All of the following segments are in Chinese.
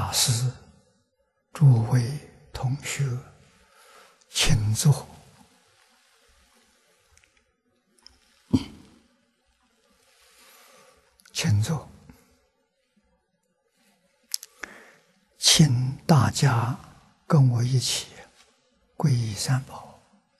大师、诸位同学，请坐。请坐。请大家跟我一起皈依三宝。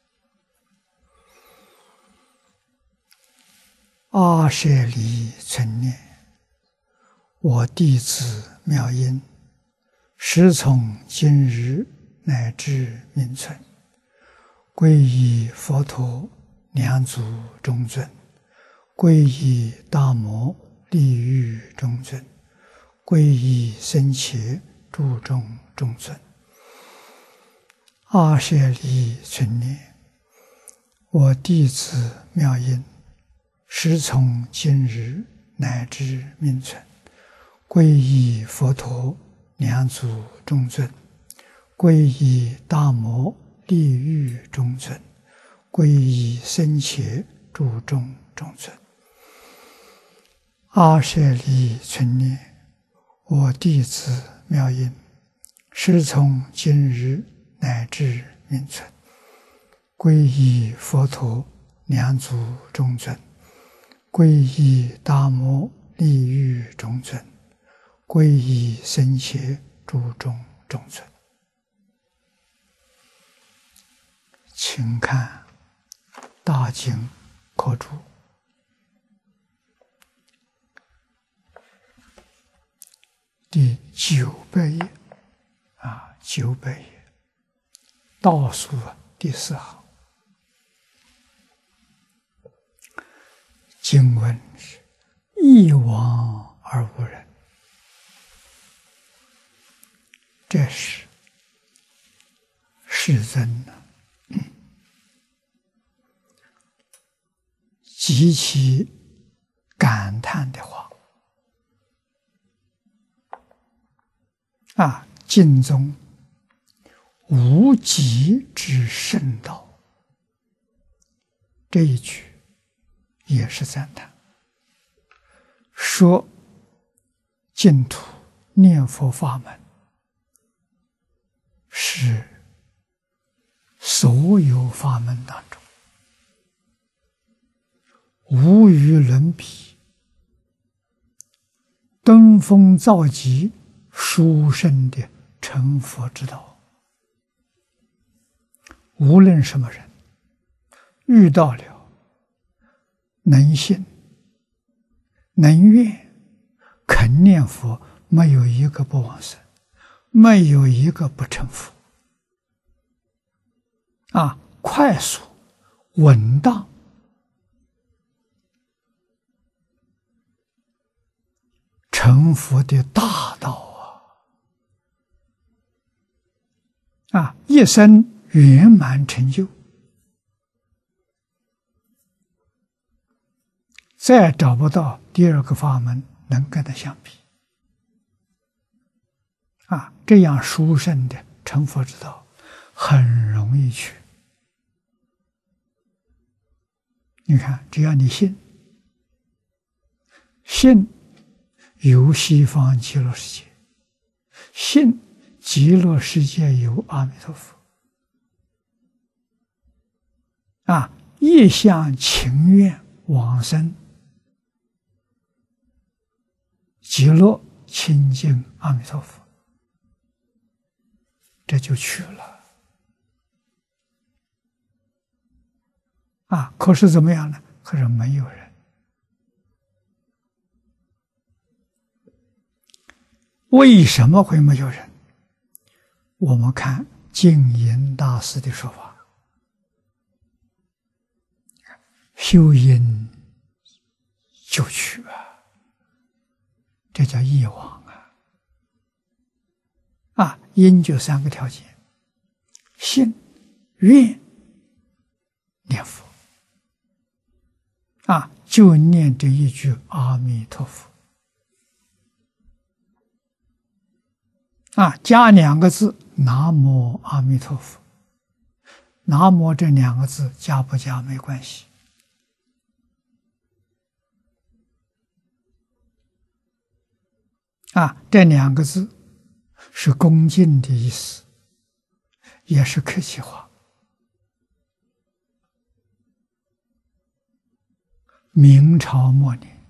阿舍离存念，我弟子妙音，时从今日乃至命存，皈依佛陀两祖中尊，皈依大摩利欲中尊，皈依僧伽注中中尊。阿舍离存念，我弟子妙音，时从今日乃至命存，皈依佛陀两祖中尊，皈依大摩利欲中尊，皈依僧伽注中中尊。阿舍离存念，我弟子妙音，时从今日乃至命存，皈依佛陀两祖中尊，皈依大摩利欲中尊，皈依僧伽注中中尊。请看大经课注第900页，900页倒数第4行。经文是一往而无人，这是世尊极其感叹的话。净宗无极之圣道，这一句也是赞叹，说净土念佛法门是所有法门当中无与伦比、登峰造极、殊胜的成佛之道。无论什么人遇到了，能信能愿肯念佛，没有一个不往生，没有一个不成佛。快速稳当，成佛的大道一生圆满成就，再找不到第二个法门能跟它相比。这样殊胜的成佛之道很容易去。你看，只要你信有西方极乐世界，信极乐世界有阿弥陀佛，一向情愿往生极乐亲近阿弥陀佛，这就去了。可是怎么样呢？可是没有人。为什么会没有人？我们看净云大师的说法，修因就去这叫业往因就3个条件：信、愿、念佛。就念这一句阿弥陀佛。加2个字南无阿弥陀佛。南无这2个字加不加没关系。这2个字是恭敬的意思，也是客气话。明朝末年，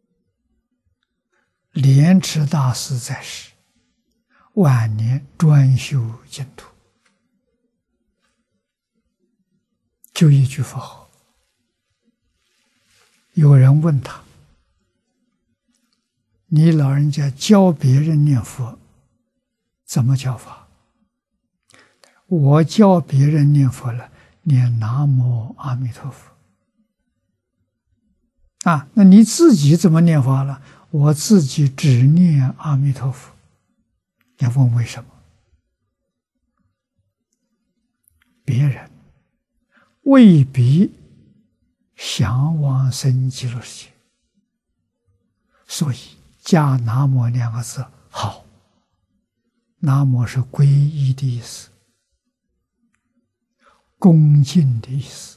莲池大师在世，晚年专修净土，就一句佛号。有人问他：“你老人家教别人念佛，怎么教法？”我教别人念佛了，念南无阿弥陀佛。那你自己怎么念法了？我自己只念阿弥陀佛。你问为什么？别人未必想往生极乐世界，所以加南无两个字好。南无是皈依的意思，恭敬的意思。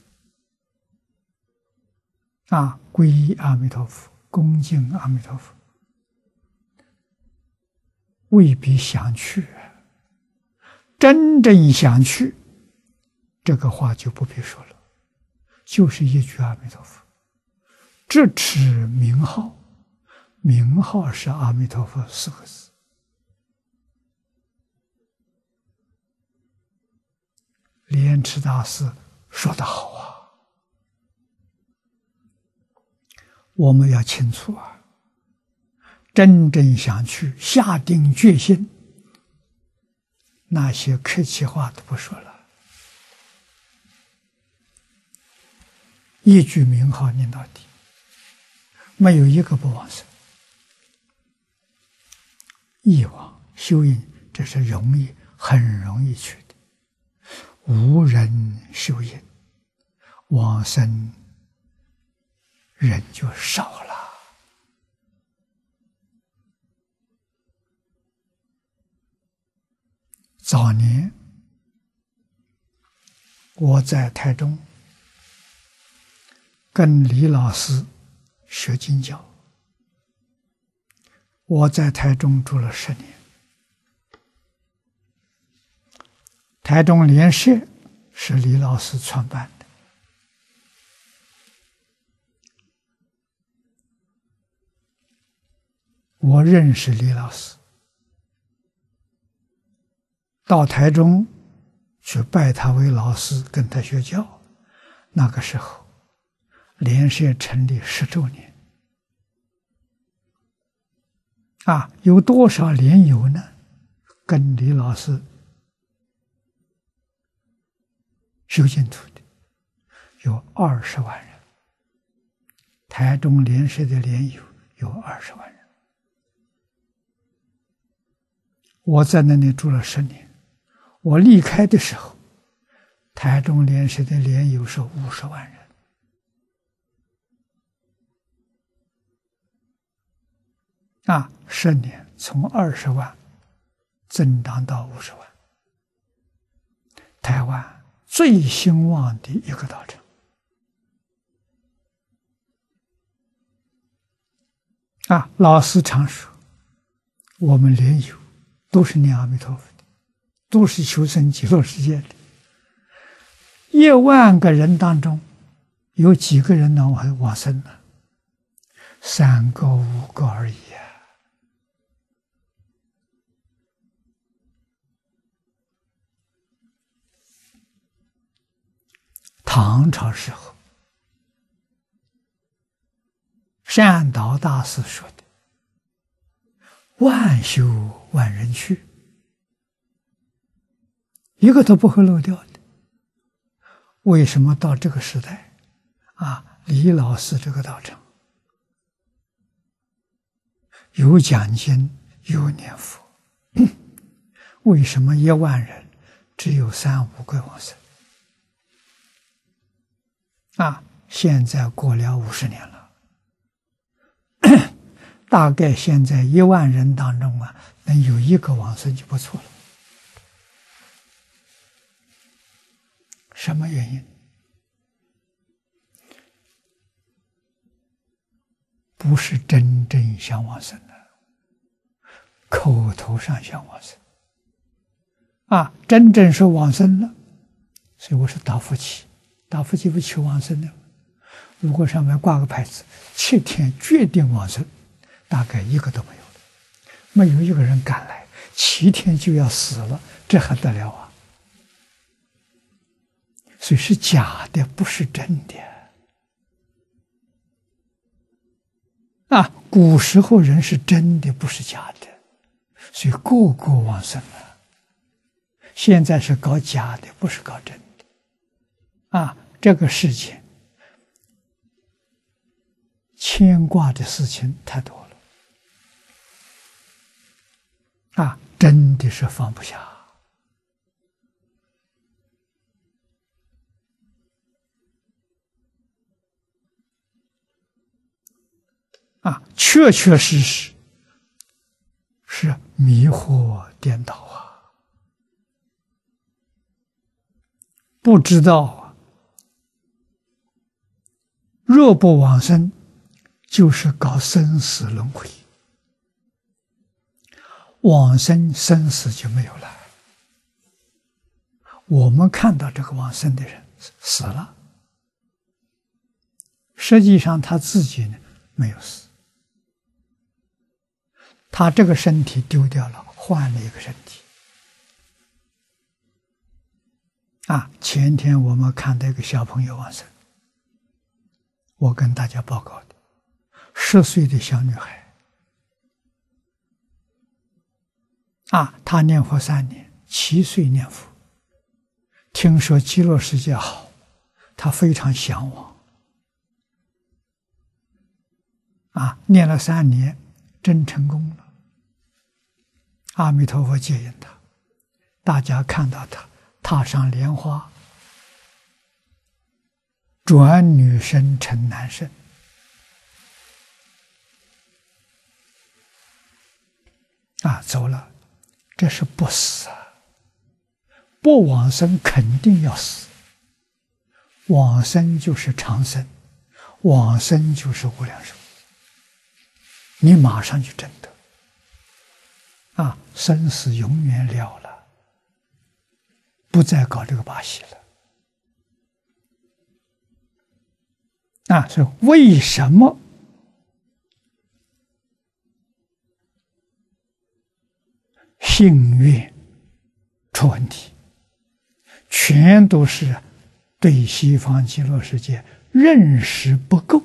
皈依阿弥陀佛，恭敬阿弥陀佛，未必想去。真正想去，这个话就不必说了，就是一句阿弥陀佛，这持名号，名号是阿弥陀佛4个字。莲池大师说得好啊，我们要清楚真正想去，下定决心，那些客气话都不说了，一句名号念到底，没有一个不往生。忆往修因，这是容易，很容易去的。无人修因，往生人就少了。早年我在台中跟李老师学经教，我在台中住了10年。台中莲社是李老师创办的，我认识李老师，到台中去拜他为老师，跟他学教。那个时候莲社成立10周年有多少莲友呢？跟李老师修净土的有20万人，台中莲社的莲友有20万人。我在那里住了10年，我离开的时候，台中莲社的莲友是50万人。10年从20万增长到50万，台湾最兴旺的一个道场。老师常说，我们莲友都是念阿弥陀佛的，都是求生极乐世界的。1万个人当中，有几个人能往生呢？3个、5个而已。唐朝时候，善导大师说的“万修万人去”，一个都不会漏掉的。为什么到这个时代李老师这个道场有讲经有念佛，为什么1万人只有3、5个往生？现在过了50年了，大概现在1万人当中能有1个往生就不错了。什么原因？不是真正想往生的，口头上想往生。 真正是往生了。所以我是大福气，大福气不求往生的。如果上面挂个牌子，7天决定往生，大概一个都没有了，没有一个人敢来，7天就要死了，这还得了啊！所以是假的，不是真的啊！古时候人是真的，不是假的，所以个个往生了。现在是搞假的，不是搞真的啊！这个世界牵挂的事情太多了啊，真的是放不下啊，确确实实是迷惑颠倒啊，不知道啊，若不往生，就是搞生死轮回，往生生死就没有了。我们看到这个往生的人死了，实际上他自己呢没有死，他这个身体丢掉了，换了一个身体。啊，前天我们看到一个小朋友往生，我跟大家报告的，10岁的小女孩，啊，她念佛3年，7岁念佛，听说极乐世界好，她非常向往，啊，念了3年，真成功了。阿弥陀佛接引她，大家看到她踏上莲花，转女身成男身，啊，走了，这是不死啊！不往生肯定要死，往生就是长生，往生就是无量寿，你马上就证得，啊，生死永远了了，不再搞这个把戏了。啊，所以为什么信愿出问题？全都是对西方极乐世界认识不够。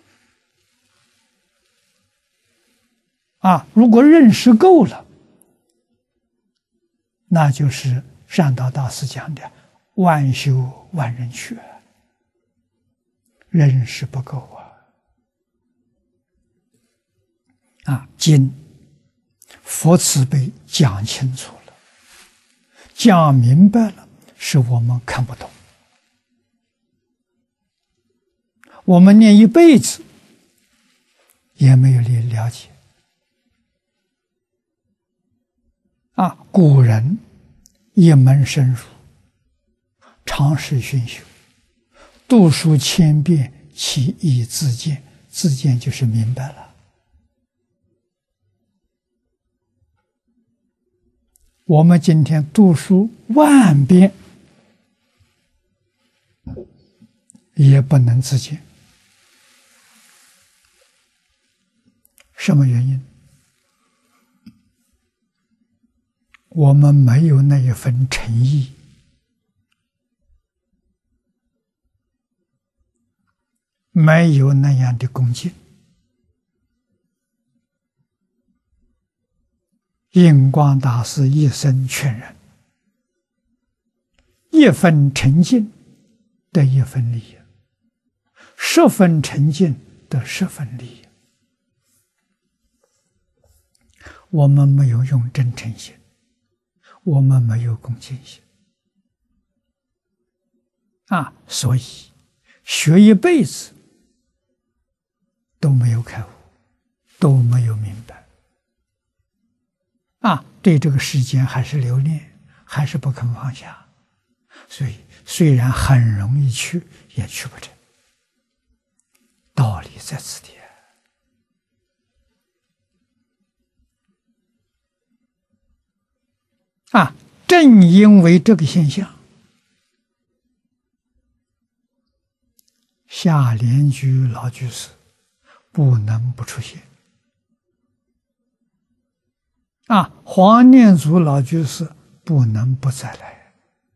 啊，如果认识够了，那就是善导大师讲的“万修万人去”。认识不够啊！啊，经佛慈悲讲清楚了，讲明白了，是我们看不懂，我们念一辈子也没有了解。啊，古人一门深入，常时熏修，读书千遍，其义自见。自见就是明白了。我们今天读书10000遍，也不能自见。什么原因？我们没有那一份诚意，没有那样的恭敬。印光大师一生劝人，一分诚敬得一分利益，10分诚敬得10分利益。我们没有用真诚心，我们没有恭敬心啊，所以学一辈子都没有开悟，都没有明白啊，对这个世间还是留恋，还是不肯放下，所以虽然很容易去，也去不成。道理在此地啊， 正因为这个现象，下莲居老居士不能不出现。黄念祖老居士不能不再来。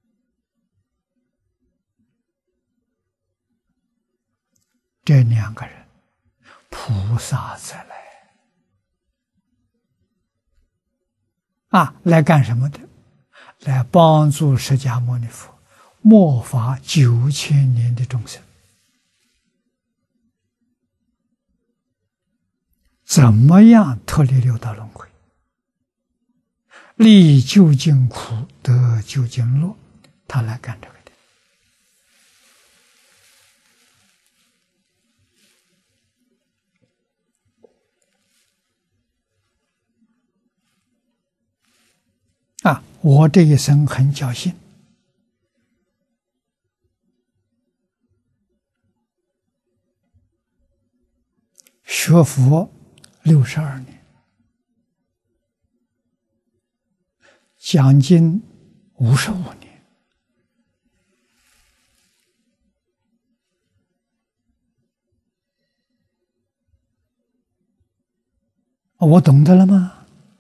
这两个人，菩萨再来。来干什么的？来帮助释迦牟尼佛末法9000年的众生，怎么样脱离六道轮回，离究竟苦，得究竟乐，他来干这个的。我这一生很侥幸，学佛62年，讲经55年，我懂得了吗？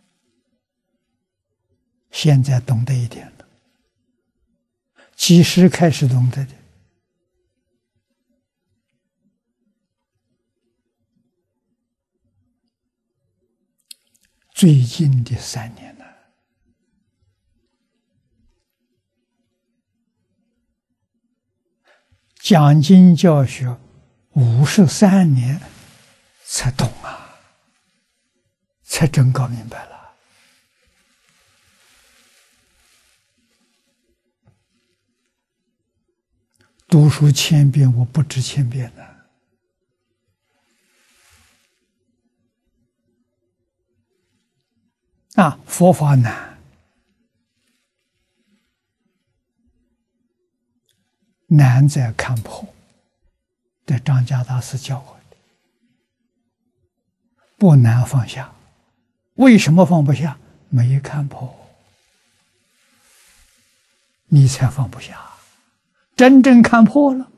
现在懂得一点了。几时开始懂得的？最近的3年了。讲经教学53年才懂才真搞明白了。读书1000遍，我不止1000遍呢。佛法难，难在看破。这张家大师教我的，不难放下。为什么放不下？没看破，你才放不下。真正看破了，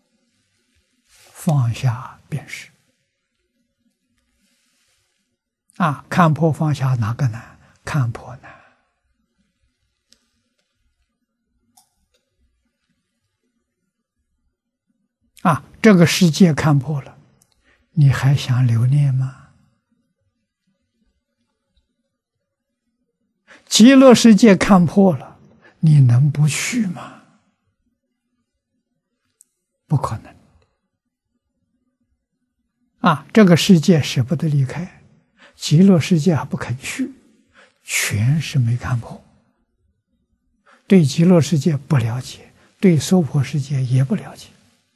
放下便是。看破放下哪个难？看破难。这个世界看破了，你还想留恋吗？极乐世界看破了，你能不去吗？不可能。这个世界舍不得离开，极乐世界还不肯去，全是没看破。对极乐世界不了解，对娑婆世界也不了解。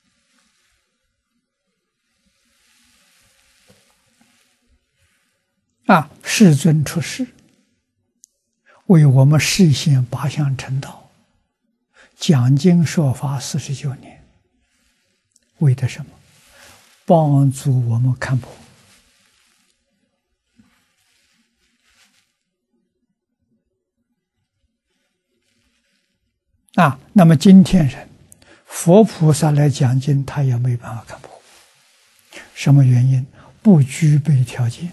世尊出世，为我们示现8相成道，讲经说法49年，为的什么？帮助我们看破。那么今天人，佛菩萨来讲经，他也没办法看破。什么原因？不具备条件。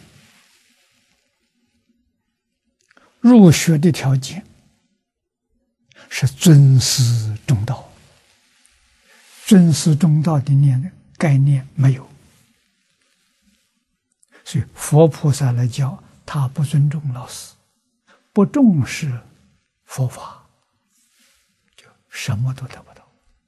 入学的条件是尊师重道，尊师重道的概念没有，所以佛菩萨来教，他不尊重老师，不重视佛法，就什么都得不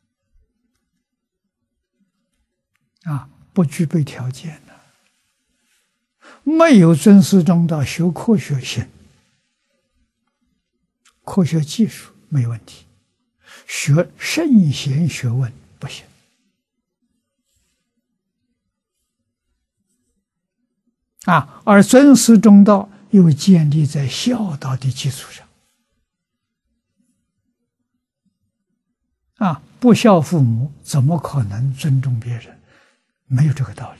到。不具备条件的，没有尊师重道，修科学行。科学技术没问题，学圣贤学问不行。而尊师重道又建立在孝道的基础上。不孝父母，怎么可能尊重别人？没有这个道理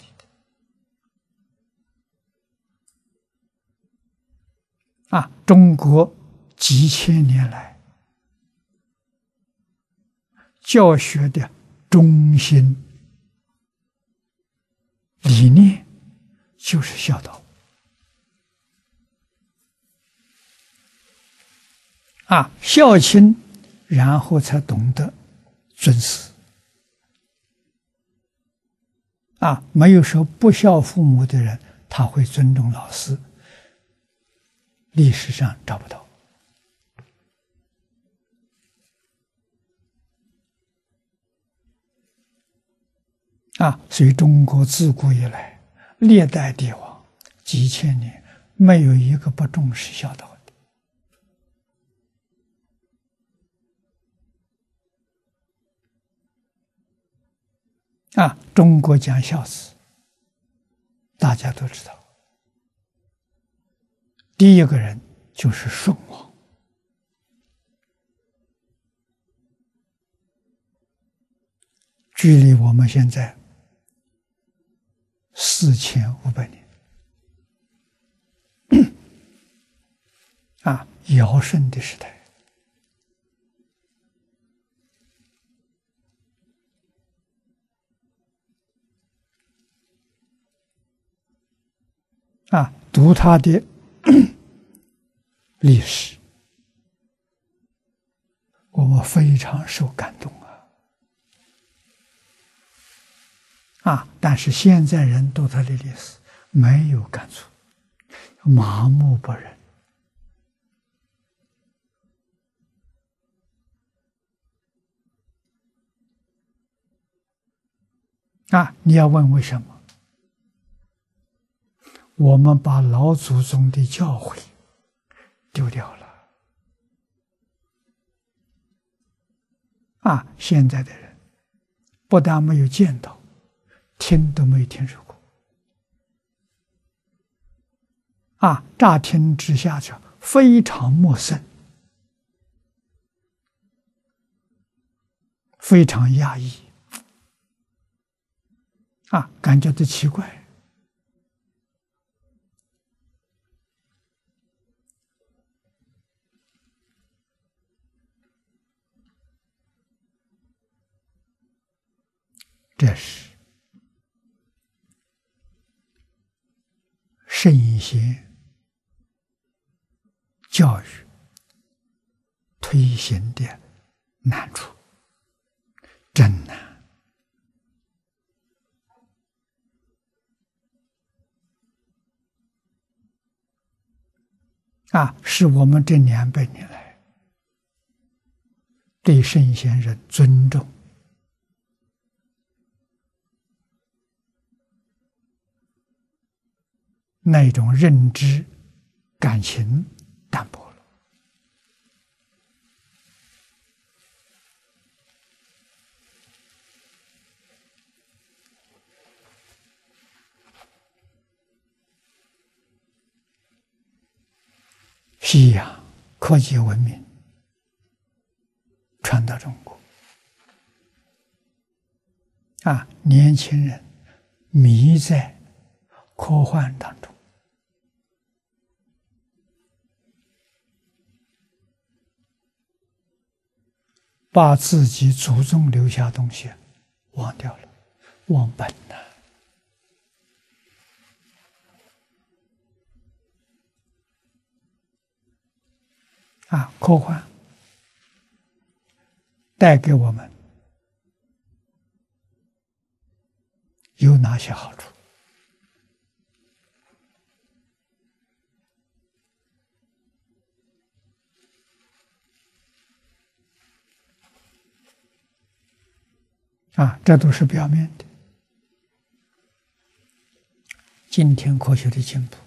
的。中国几千年来教学的中心理念就是孝道孝亲，然后才懂得尊师没有说不孝父母的人，他会尊重老师，历史上找不到所以中国自古以来，历代帝王几千年，没有一个不重视孝道的中国讲孝子，大家都知道，第一个人就是舜王，距离我们现在4500年尧舜的时代读他的历史，我们非常受感动但是现在人读他的历史没有感触，麻木不仁你要问为什么？我们把老祖宗的教诲丢掉了现在的人不但没有见到，听都没有听说过乍听之下就非常陌生，非常压抑感觉到奇怪。这是圣贤教育推行的难处，真难是我们这200年来对圣贤人尊重那种认知感情淡薄了西洋科技文明传到中国年轻人迷在科幻当中，把自己祖宗留下东西忘掉了，忘本了科幻带给我们有哪些好处？这都是表面的。今天科学的进步，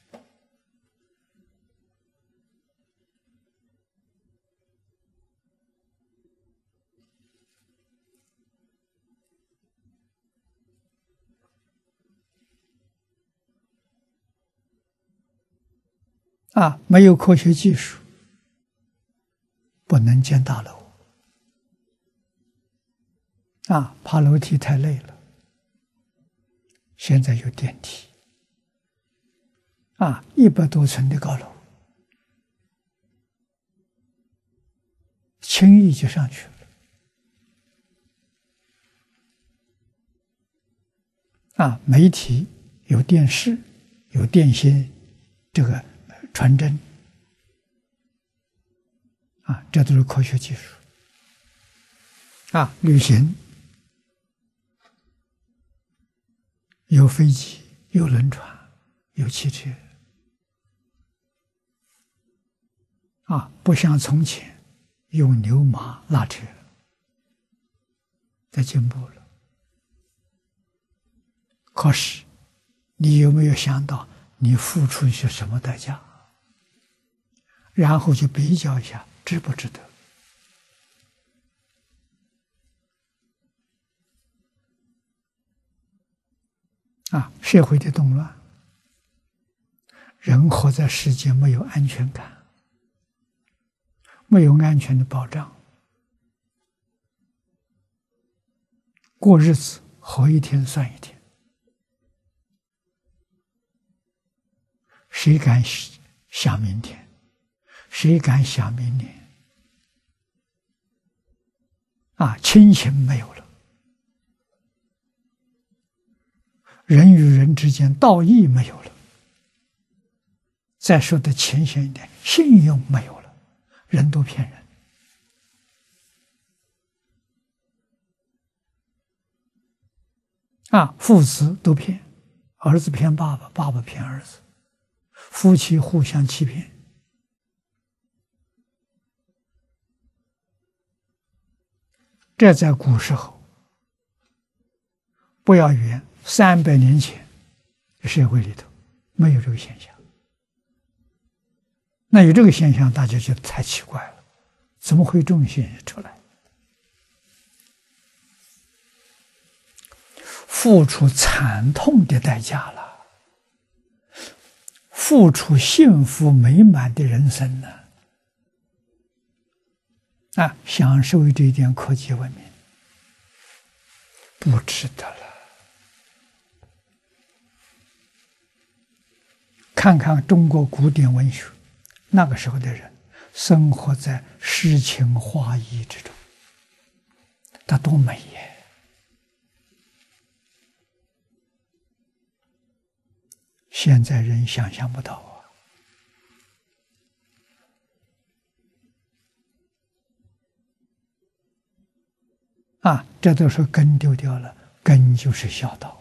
没有科学技术，不能建大楼。爬楼梯太累了，现在有电梯。100多层的高楼，轻易就上去了。 媒体有电视，有电信，这个传真，这都是科学技术。旅行有飞机，有轮船，有汽车，不像从前用牛马拉车，在进步了。可是，你有没有想到你付出一些什么代价？然后去比较一下，值不值得？社会的动乱，人活在世界没有安全感，没有安全的保障，过日子活一天算一天。谁敢想明天？谁敢想明年？亲情没有了，人与人之间道义没有了。再说的浅显一点，信用没有了，人都骗人。父子都骗，儿子骗爸爸，爸爸骗儿子，夫妻互相欺骗。这在古时候，不要远300年前，社会里头没有这个现象。那有这个现象，大家觉得太奇怪了，怎么会这种现象出来？付出惨痛的代价了，付出幸福美满的人生呢？享受这一点科技文明，不值得了。看看中国古典文学，那个时候的人生活在诗情画意之中，它多美耶！现在人想象不到这都是根丢掉了，根就是孝道。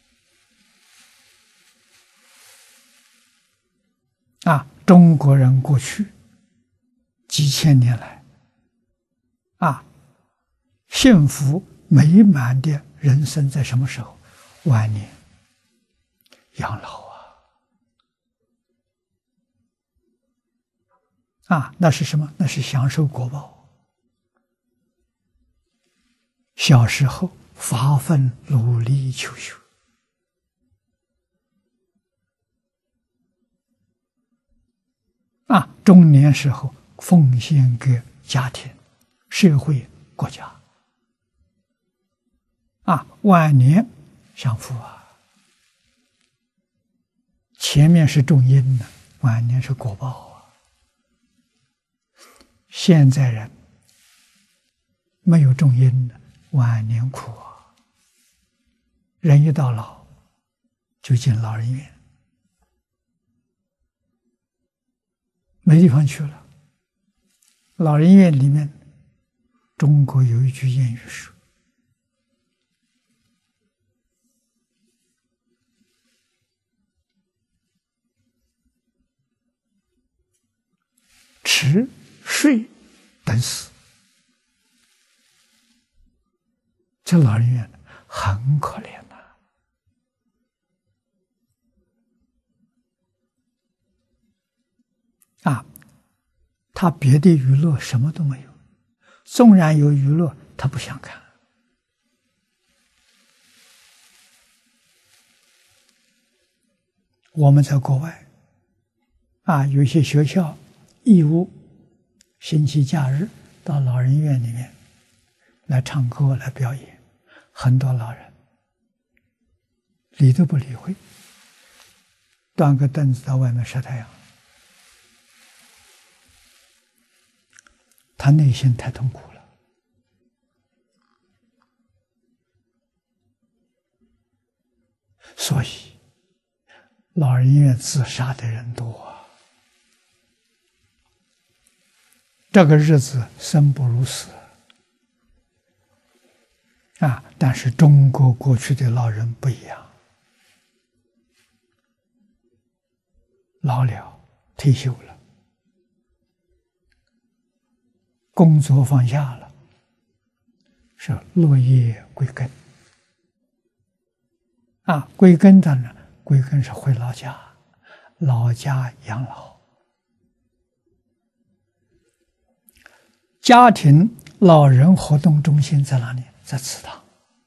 中国人过去几千年来，幸福美满的人生在什么时候？晚年、养老那是什么？那是享受果报。小时候发奋努力求学，中年时候奉献给家庭、社会、国家，晚年享福前面是种因呢，晚年是果报现在人没有种因呢，晚年苦人一到老就进老人院，没地方去了。老人院里面，中国有一句谚语说：“吃睡等死。”这老人院很可怜他别的娱乐什么都没有，纵然有娱乐，他不想看。我们在国外有些学校义务星期假日到老人院里面来唱歌来表演，很多老人理都不理会，端个凳子到外面晒太阳。他内心太痛苦了。 所以老人院自杀的人多啊。这个日子生不如死啊！但是中国过去的老人不一样，老了退休了，工作放下了，是落叶归根啊！归根的呢，归根是回老家，老家养老。家庭老人活动中心在哪里？在祠堂。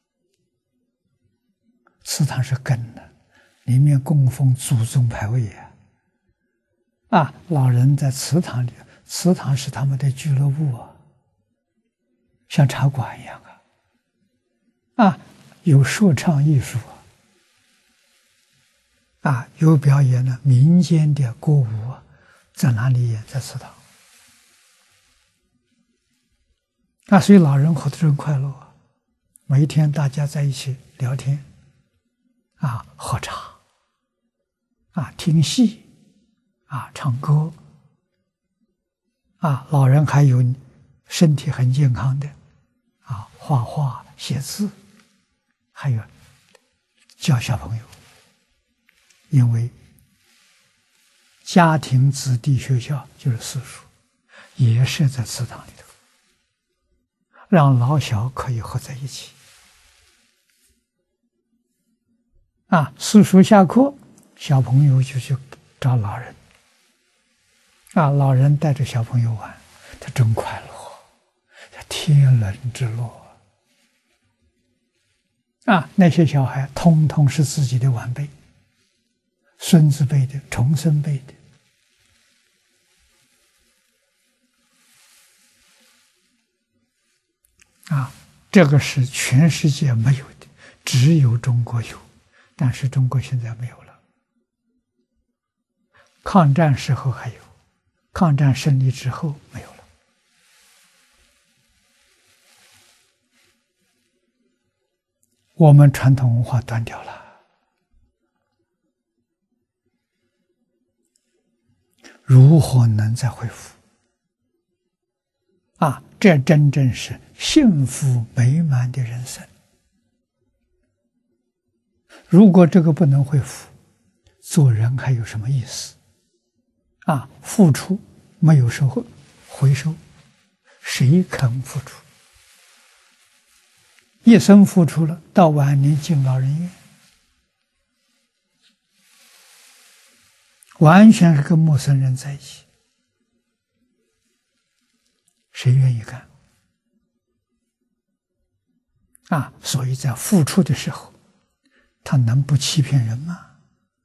祠堂是根的，里面供奉祖宗牌位啊！老人在祠堂里，祠堂是他们的俱乐部啊，像茶馆一样啊！有说唱艺术啊，有表演的民间的歌舞啊，在哪里演？在祠堂。所以老人活得真快乐啊！每一天大家在一起聊天，喝茶，听戏，唱歌，老人还有身体很健康的，画画、写字，还有教小朋友，因为家庭子弟学校就是私塾，也是在祠堂里头。让老小可以合在一起私塾下课，小朋友就去找老人老人带着小朋友玩，他真快乐，天伦之乐那些小孩通通是自己的晚辈，孙子辈的、重孙辈的这个是全世界没有的，只有中国有，但是中国现在没有了。抗战时候还有，抗战胜利之后没有了。我们传统文化断掉了，如何能再恢复？这真正是幸福美满的人生。如果这个不能恢复，做人还有什么意思？付出没有收获回收，谁肯付出？一生付出了，到晚年进老人院，完全是跟陌生人在一起。谁愿意干？所以在付出的时候，他能不欺骗人吗？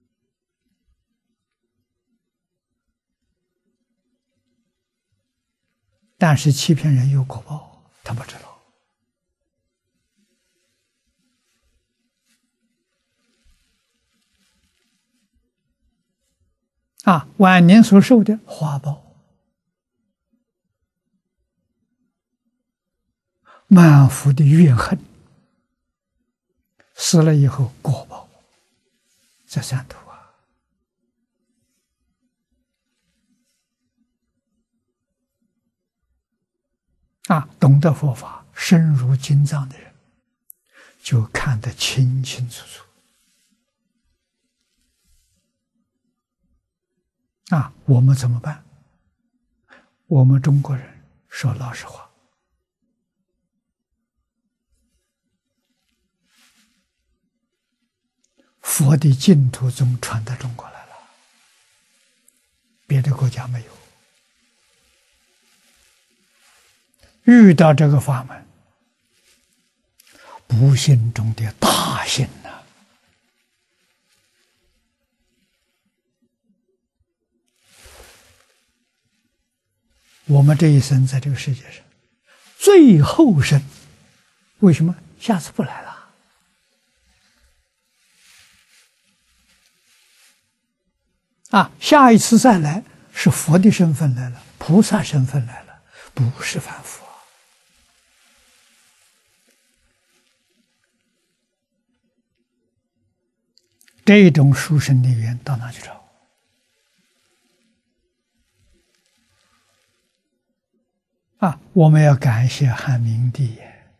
但是欺骗人有果报，他不知道。晚年所受的花报。满腹的怨恨，死了以后果报在三途懂得佛法、深入经藏的人，就看得清清楚楚。我们怎么办？我们中国人说老实话，佛的净土宗传到中国来了，别的国家没有。遇到这个法门，不幸中的大幸呐！我们这一生在这个世界上，最后生，为什么下次不来了？下一次再来是佛的身份来了，菩萨身份来了，不是凡夫这种殊胜的缘到哪去找？我们要感谢汉明帝也。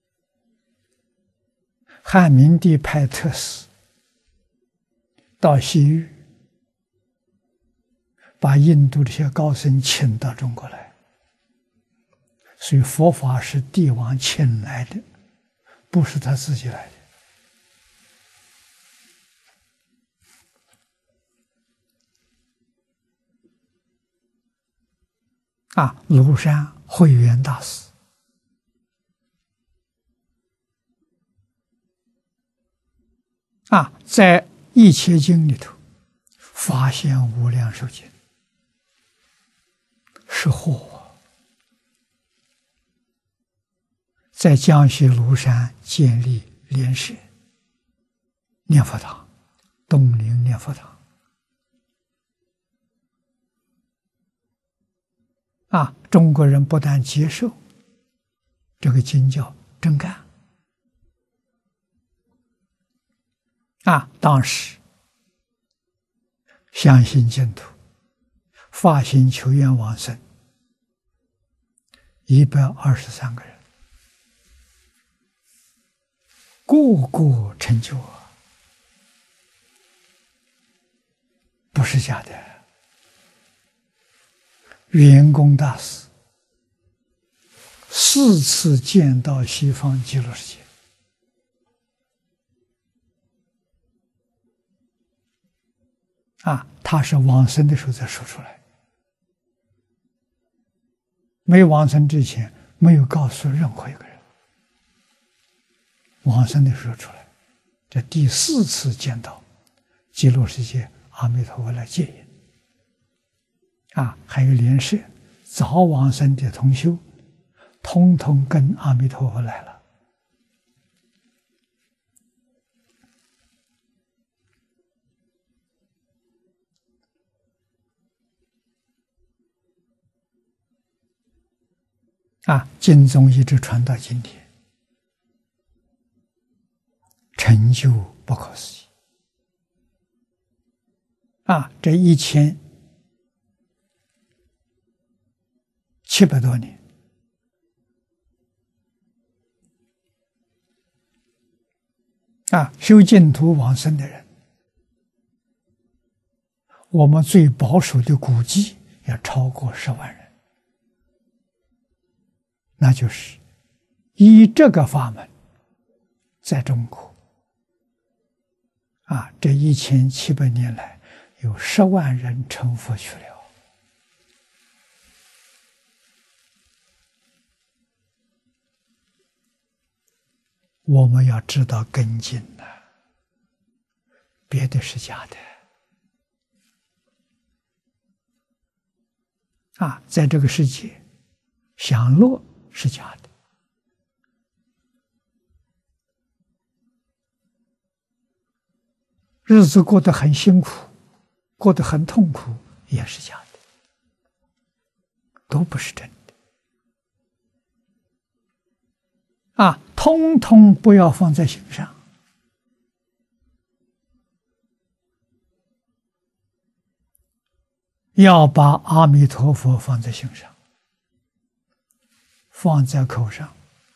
汉明帝派特使到西域，把印度这些高僧请到中国来，所以佛法是帝王请来的，不是他自己来的。庐山慧远大师在《一切经》里头发现无量寿经，是祸。在江西庐山建立莲社念佛堂，东林念佛堂。中国人不但接受这个经教真干，当时相信净土发心求愿往生123个人，个个成就不是假的。圆公大师4次见到西方极乐世界，他是往生的时候才说出来，没往生之前没有告诉任何一个人，往生的时候出来，这第4次见到极乐世界阿弥陀佛来接引。还有莲社早往生的同修，通通跟阿弥陀佛来了。经宗一直传到今天，成就不可思议。这1700多年，修净土往生的人，我们最保守的估计要超过10万人，那就是以这个法门在中国，这1700年来有10万人成佛去了。我们要知道根进呐，别的是假的。在这个世界，享乐是假的，日子过得很辛苦，过得很痛苦，也是假的，都不是真的。通通不要放在心上。要把阿弥陀佛放在心上，放在口上。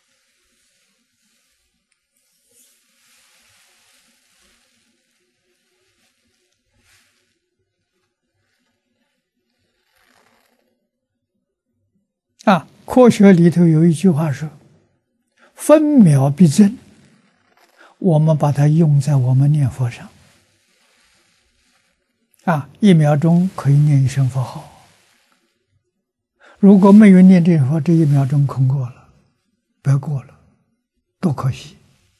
科学里头有一句话说，分秒必争，我们把它用在我们念佛上。1秒钟可以念一声佛号，如果没有念这佛，这1秒钟空过了，白过了，多可惜！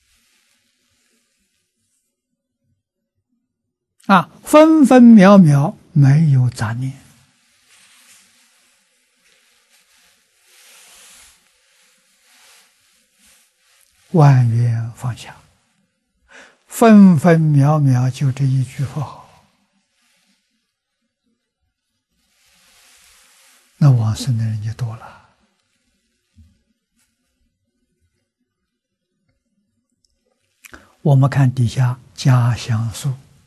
分分秒秒没有杂念，万缘放下，分分秒秒就这一句佛号，那往生的人就多了。我们看底下家乡树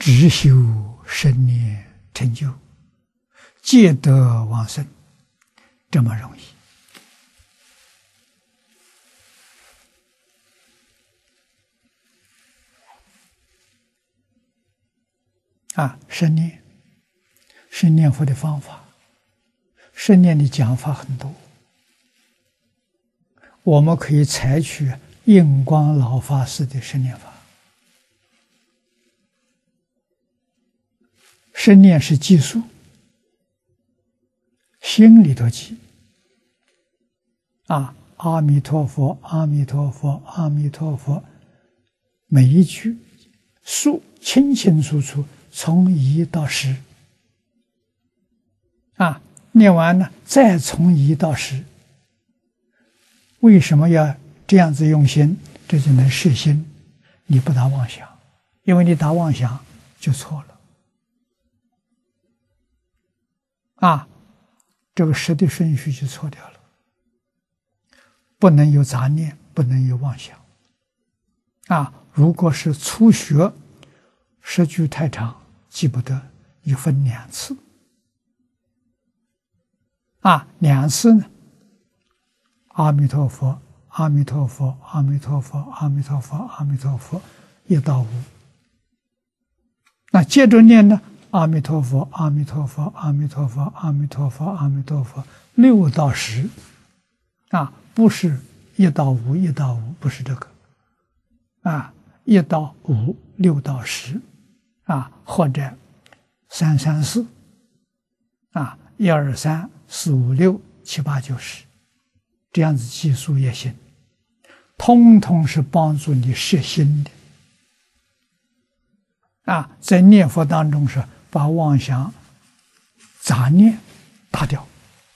只修生念成就，皆得往生，这么容易。生念是念佛的方法，生念的讲法很多，我们可以采取印光老法师的生念法。生念是记数，心里头记。阿弥陀佛，阿弥陀佛，阿弥陀佛，每一句数清清楚楚，从1到10。念完呢，再从1到10。为什么要这样子用心？这就能摄心，你不打妄想，因为你打妄想就错了。这个10的顺序就错掉了，不能有杂念，不能有妄想。如果是初学，10句太长，记不得，你分2次。2次呢？阿弥陀佛，阿弥陀佛，阿弥陀佛，阿弥陀佛，阿弥陀佛，1到5。那接着念呢？阿弥陀佛，阿弥陀佛，阿弥陀佛，阿弥陀佛，阿弥陀佛，6到10。不是1到5，1到5不是这个。1到5，6到10。或者3、3、4。1、2、3、4、5、6、7、8、9、10，这样子计数也行，通通是帮助你摄心的。在念佛当中是把妄想、杂念打掉。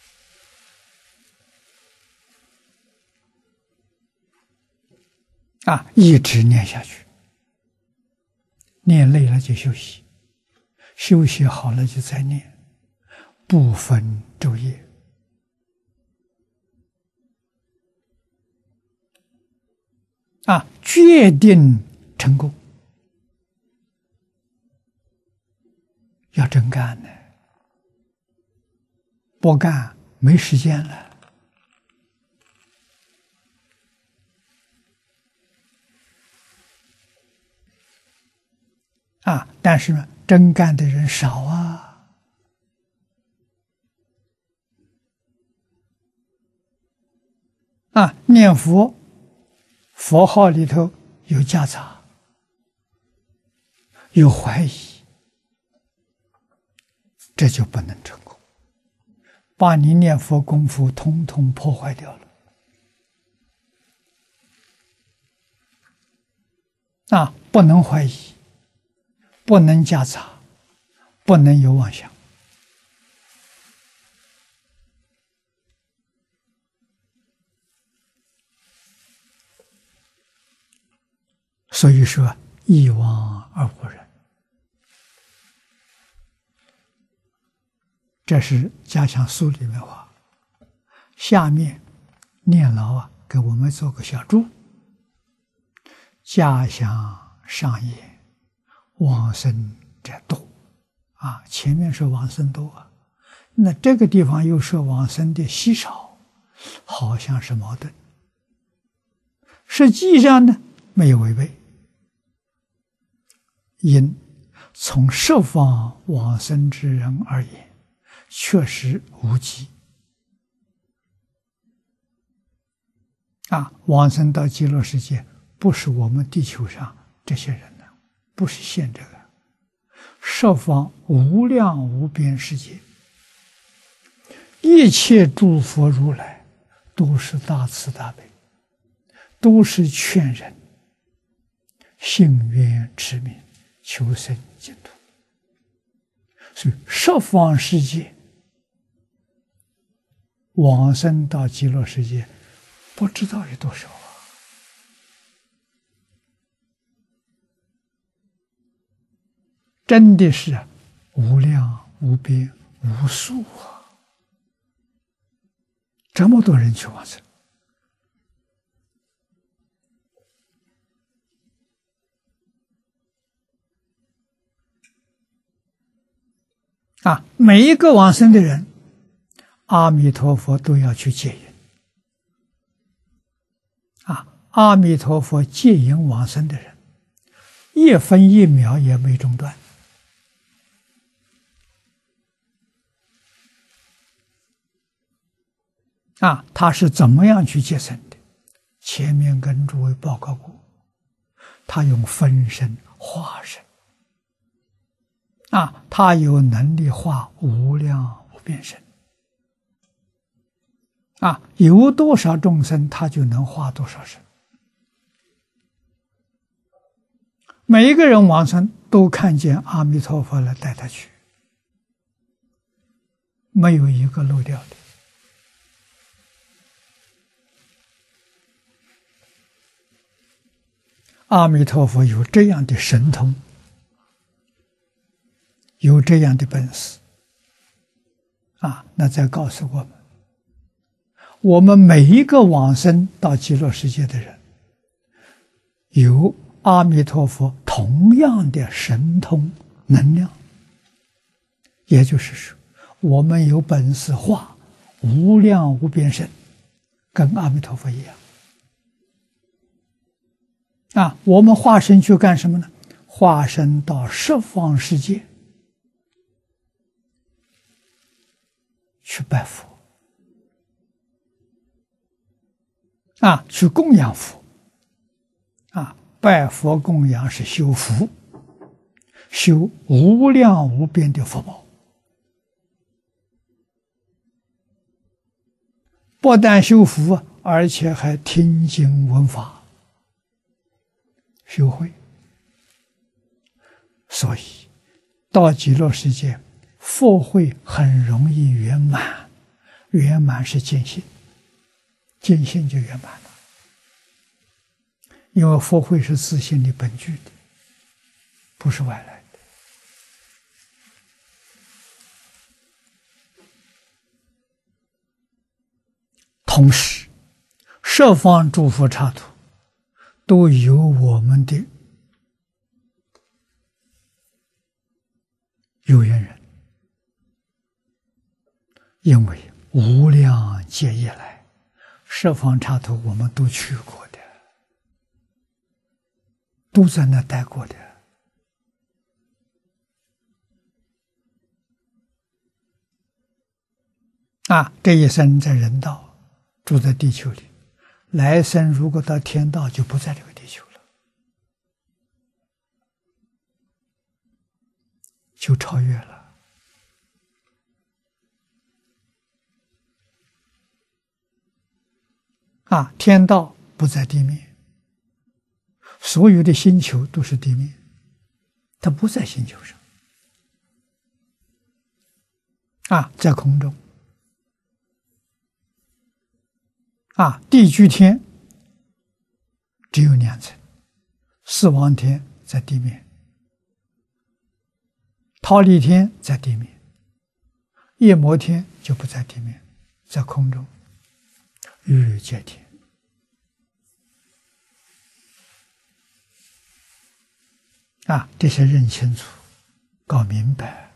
一直念下去，念累了就休息，休息好了就再念，不分昼夜。决定成功，要真干呢，不干没时间了。但是呢，真干的人少念佛，佛号里头有夹杂，有怀疑，这就不能成功，把你念佛功夫统统破坏掉了。不能怀疑，不能夹杂，不能有妄想。所以说，一妄而无人，这是加强书里面话。下面念老给我们做个小注：家乡上业，往生者多。前面说往生多那这个地方又说往生的稀少，好像是矛盾。实际上呢，没有违背。因从十方往生之人而言，确实无极。往生到极乐世界，不是我们地球上这些人呢，不是现这个，十方无量无边世界，一切诸佛如来都是大慈大悲，都是劝人信愿持名，求生净土。所以十方世界往生到极乐世界，不知道有多少真的是无量无边无数这么多人去往生。 每一个往生的人，阿弥陀佛都要去接引。阿弥陀佛接引往生的人，一分一秒也没中断。他是怎么样去接生的？前面跟诸位报告过，他用分身化身。他有能力化无量无边身。有多少众生，他就能化多少身。每一个人往生都看见阿弥陀佛来带他去，没有一个漏掉的。阿弥陀佛有这样的神通，有这样的本事，那再告诉我们每一个往生到极乐世界的人，有阿弥陀佛同样的神通能量，也就是说，我们有本事化无量无边身，跟阿弥陀佛一样。我们化身去干什么呢？化身到十方世界去拜佛，去供养佛。拜佛供养是修福，修无量无边的福报。不但修福，而且还听经闻法，修慧。所以到极乐世界，佛慧很容易圆满。圆满是见性，见性就圆满了。因为佛慧是自性的本具的，不是外来的。同时，十方诸佛刹土都有我们的有缘人，因为无量劫以来，十方刹土我们都去过的，都在那待过的。这一生在人道，住在地球里，来生如果到天道，就不在这个地球了，就超越了。天道不在地面，所有的星球都是地面，它不在星球上，在空中。地居天只有2层，四王天在地面，忉利天在地面，夜摩天就不在地面，在空中。欲界天这些认清楚，搞明白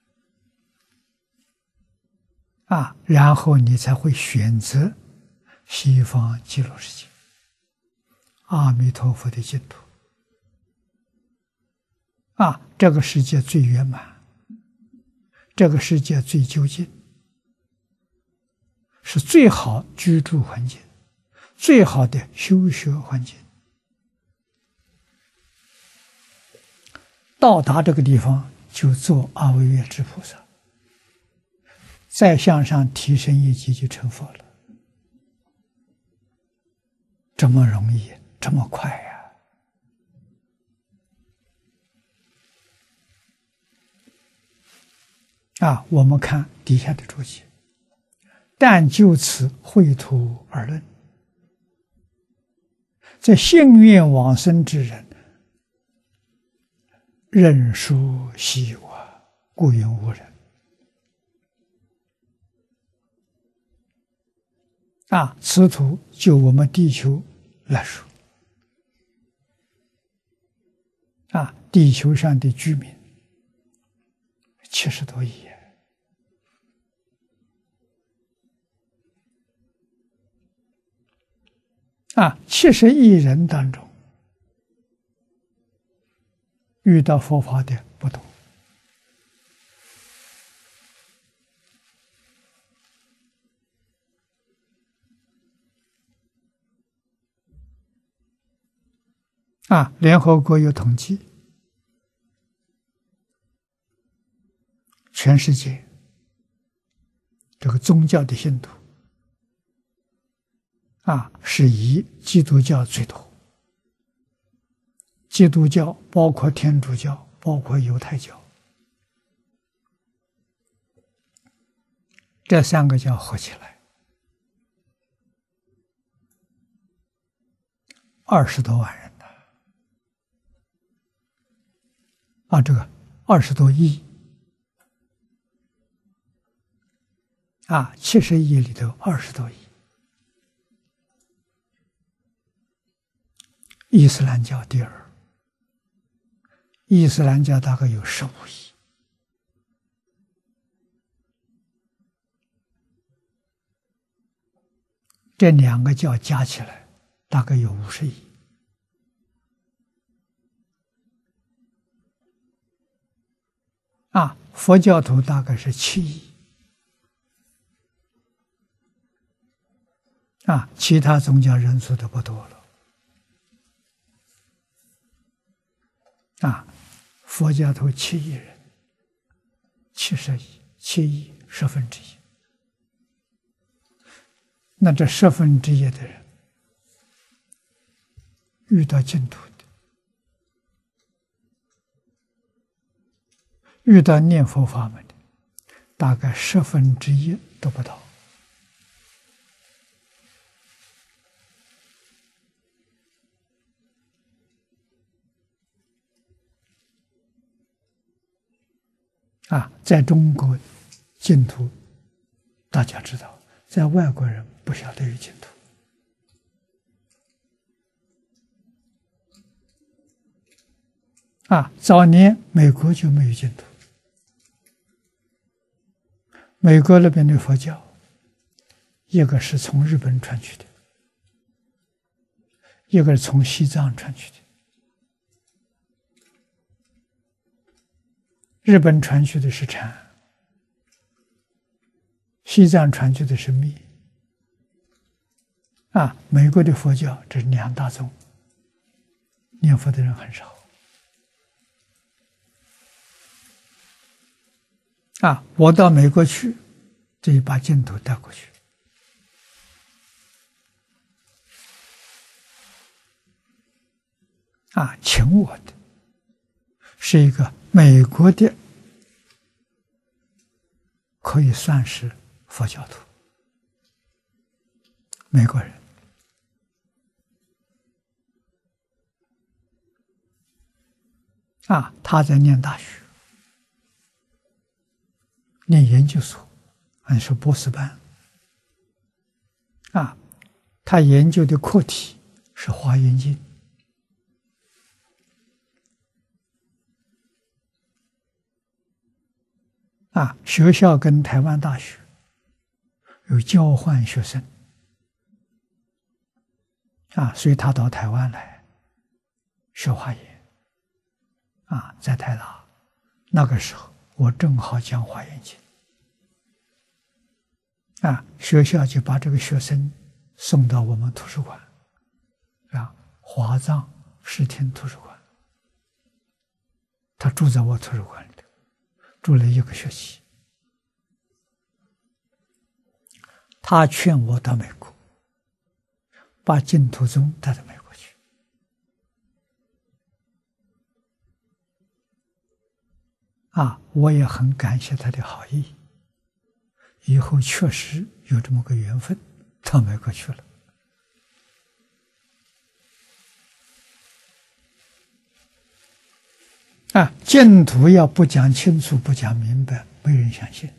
然后你才会选择西方极乐世界，阿弥陀佛的净土。这个世界最圆满，这个世界最究竟，是最好居住环境，最好的修学环境。到达这个地方，就做阿惟越致菩萨，再向上提升一级就成佛了。这么容易，这么快呀！我们看底下的注解，但就此绘图而论，这幸运往生之人，任殊稀有故云无人。此图就我们地球来说，地球上的居民70多亿， 70亿人当中，遇到佛法的不多。联合国有统计，全世界这个宗教的信徒是以基督教最多，基督教包括天主教，包括犹太教，这3个教合起来20多万人呢，这个20多亿，70亿里头20多亿。伊斯兰教第2，伊斯兰教大概有15亿。这2个教加起来大概有50亿。佛教徒大概是7亿。其他宗教人数都不多了。佛教徒7亿人，70亿，7亿1/10。那这1/10的人遇到净土的，遇到念佛法门的，大概1/10都不到。在中国净土大家知道，在外国人不晓得有净土。早年美国就没有净土，美国那边的佛教，一个是从日本传去的，一个是从西藏传去的。日本传去的是禅，西藏传去的是密。美国的佛教这是2大宗，念佛的人很少。我到美国去，这一把净土带过去。请我的是一个美国的，可以算是佛教徒，美国人。他在念大学，念研究所，还是博士班。他研究的课题是《华严经》。学校跟台湾大学有交换学生，所以他到台湾来学华严，在台大。那个时候我正好讲华严经，学校就把这个学生送到我们图书馆，华藏视听图书馆，他住在我图书馆里头，住了1个学期。他劝我到美国，把净土宗带到美国去。我也很感谢他的好意，以后确实有这么个缘分，到美国去了。净土要不讲清楚，不讲明白，没人相信。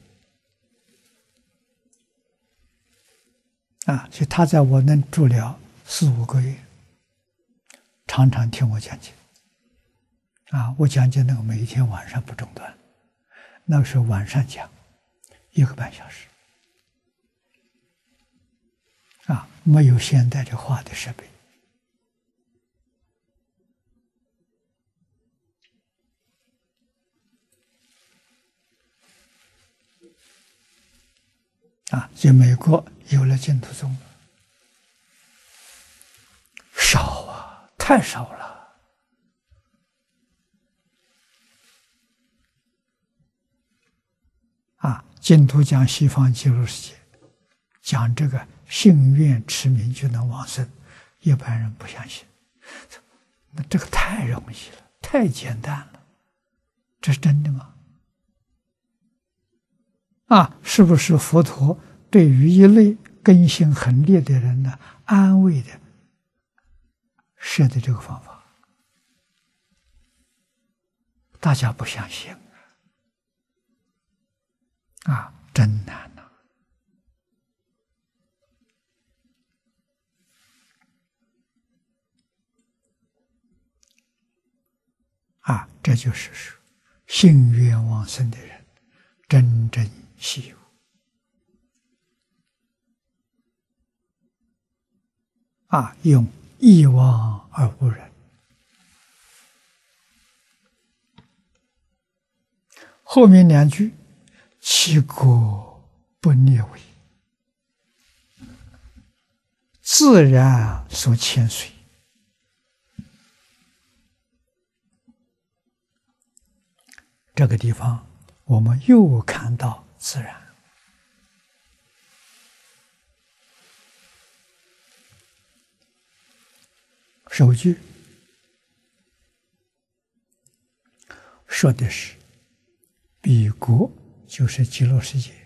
所以他在我那住了4、5个月，常常听我讲解。我讲解那个每一天晚上不中断，那个时候晚上讲1个半小时， 没有现代的画的设备。在美国有了净土宗，少啊，太少了。净土讲西方极乐世界，讲这个信愿持名就能往生，一般人不相信。那这个太容易了，太简单了，这是真的吗？是不是佛陀对于一类根性很劣的人呢，安慰的设的这个方法？大家不相信真难这就是说，信愿往生的人真正稀有用一往而无人。后面两句，其国不列为，自然所牵随。这个地方我们又看到自然。首句说的是彼国，就是极乐世界，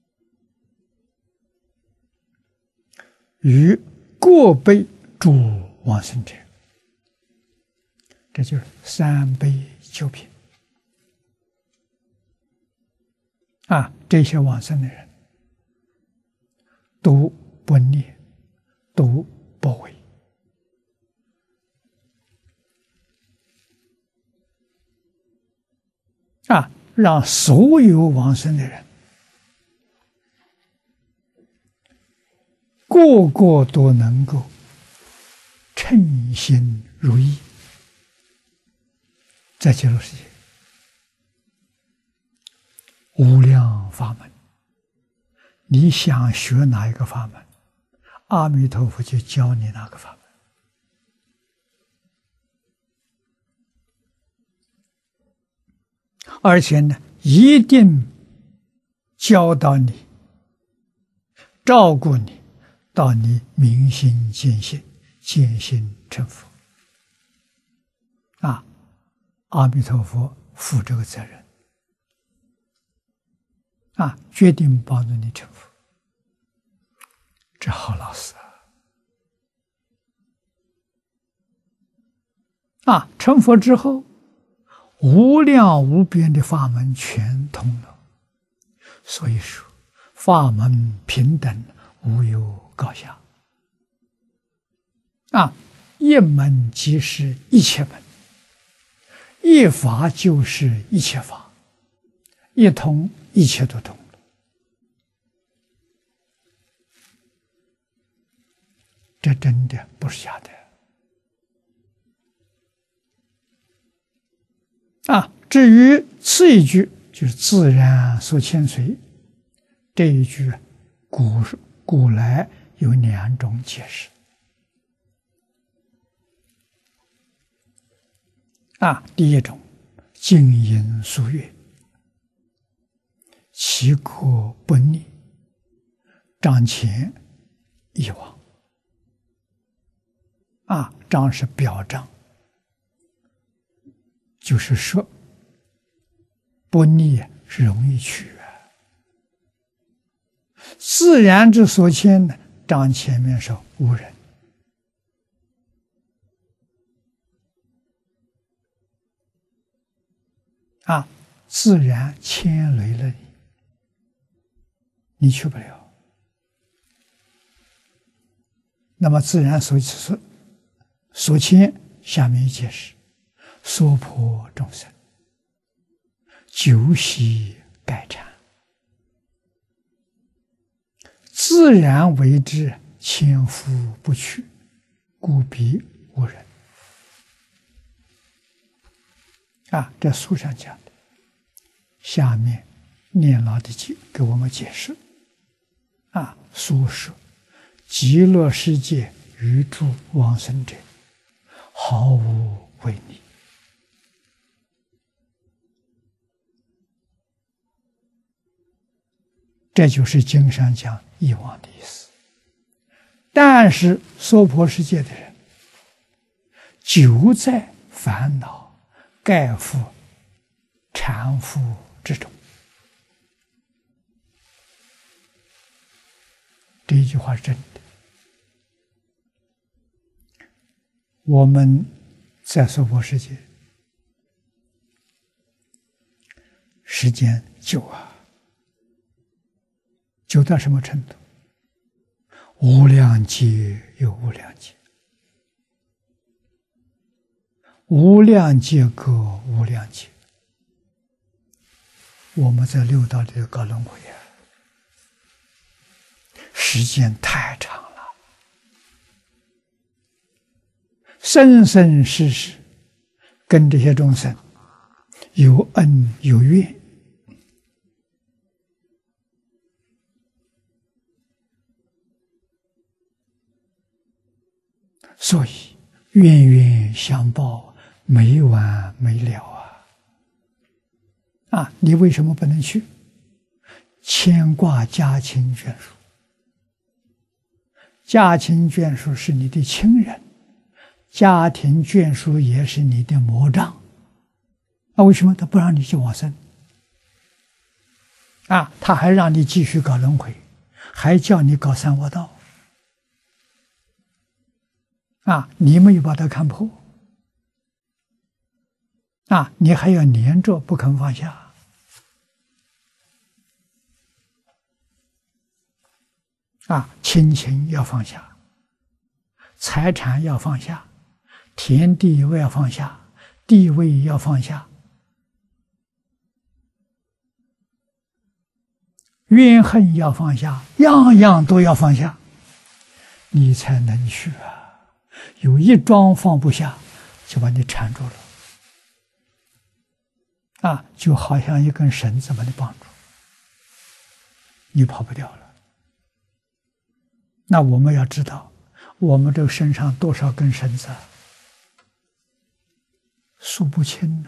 与各辈诸往生者，这就是三辈九品这些往生的人都不劣，都不为。让所有往生的人个个都能够称心如意，在极乐世界无量法门，你想学哪一个法门，阿弥陀佛就教你哪个法门。而且呢，一定教导你，照顾你，到你明心见性，见性成佛。阿弥陀佛负这个责任，决定帮助你成佛。这好老师成佛之后，无量无边的法门全通了。所以说，法门平等，无有高下。一门即是一切门，一法就是一切法，一通一切都通了。这真的不是假的。至于次一句，就是自然所牵随，这一句古来有两种解释。第一种，静音疏悦，其国不逆，掌前一往。掌是表彰，就是说不逆是容易去自然之所牵呢，掌前面说无人。自然牵累了你，你去不了。那么自然所牵，下面解释：娑婆众生，久习盖缠，自然为之千夫不取，故彼无人。这书上讲的，下面念老的给我们解释。书说，极乐世界于诸往生者，毫无违逆。这就是经上讲遗忘的意思。但是娑婆世界的人，久在烦恼、盖覆、缠缚之中。这一句话是真的。我们在娑婆世界时间久久到什么程度？无量劫有无量劫，无量劫隔无量劫。我们在六道里头搞轮回时间太长了，生生世世跟这些众生有恩有怨。所以冤冤相报，没完没了你为什么不能去？牵挂家亲眷属，家亲眷属是你的亲人，家庭眷属也是你的魔障。为什么他不让你去往生？他还让你继续搞轮回，还叫你搞三恶道。你没有把它看破，你还要黏着不肯放下。亲情要放下，财产要放下，田地要放下，地位要放下，怨恨要放下，样样都要放下，你才能去有一桩放不下，就把你缠住了就好像一根绳子把你绑住，你跑不掉了。那我们要知道，我们这身上多少根绳子数不清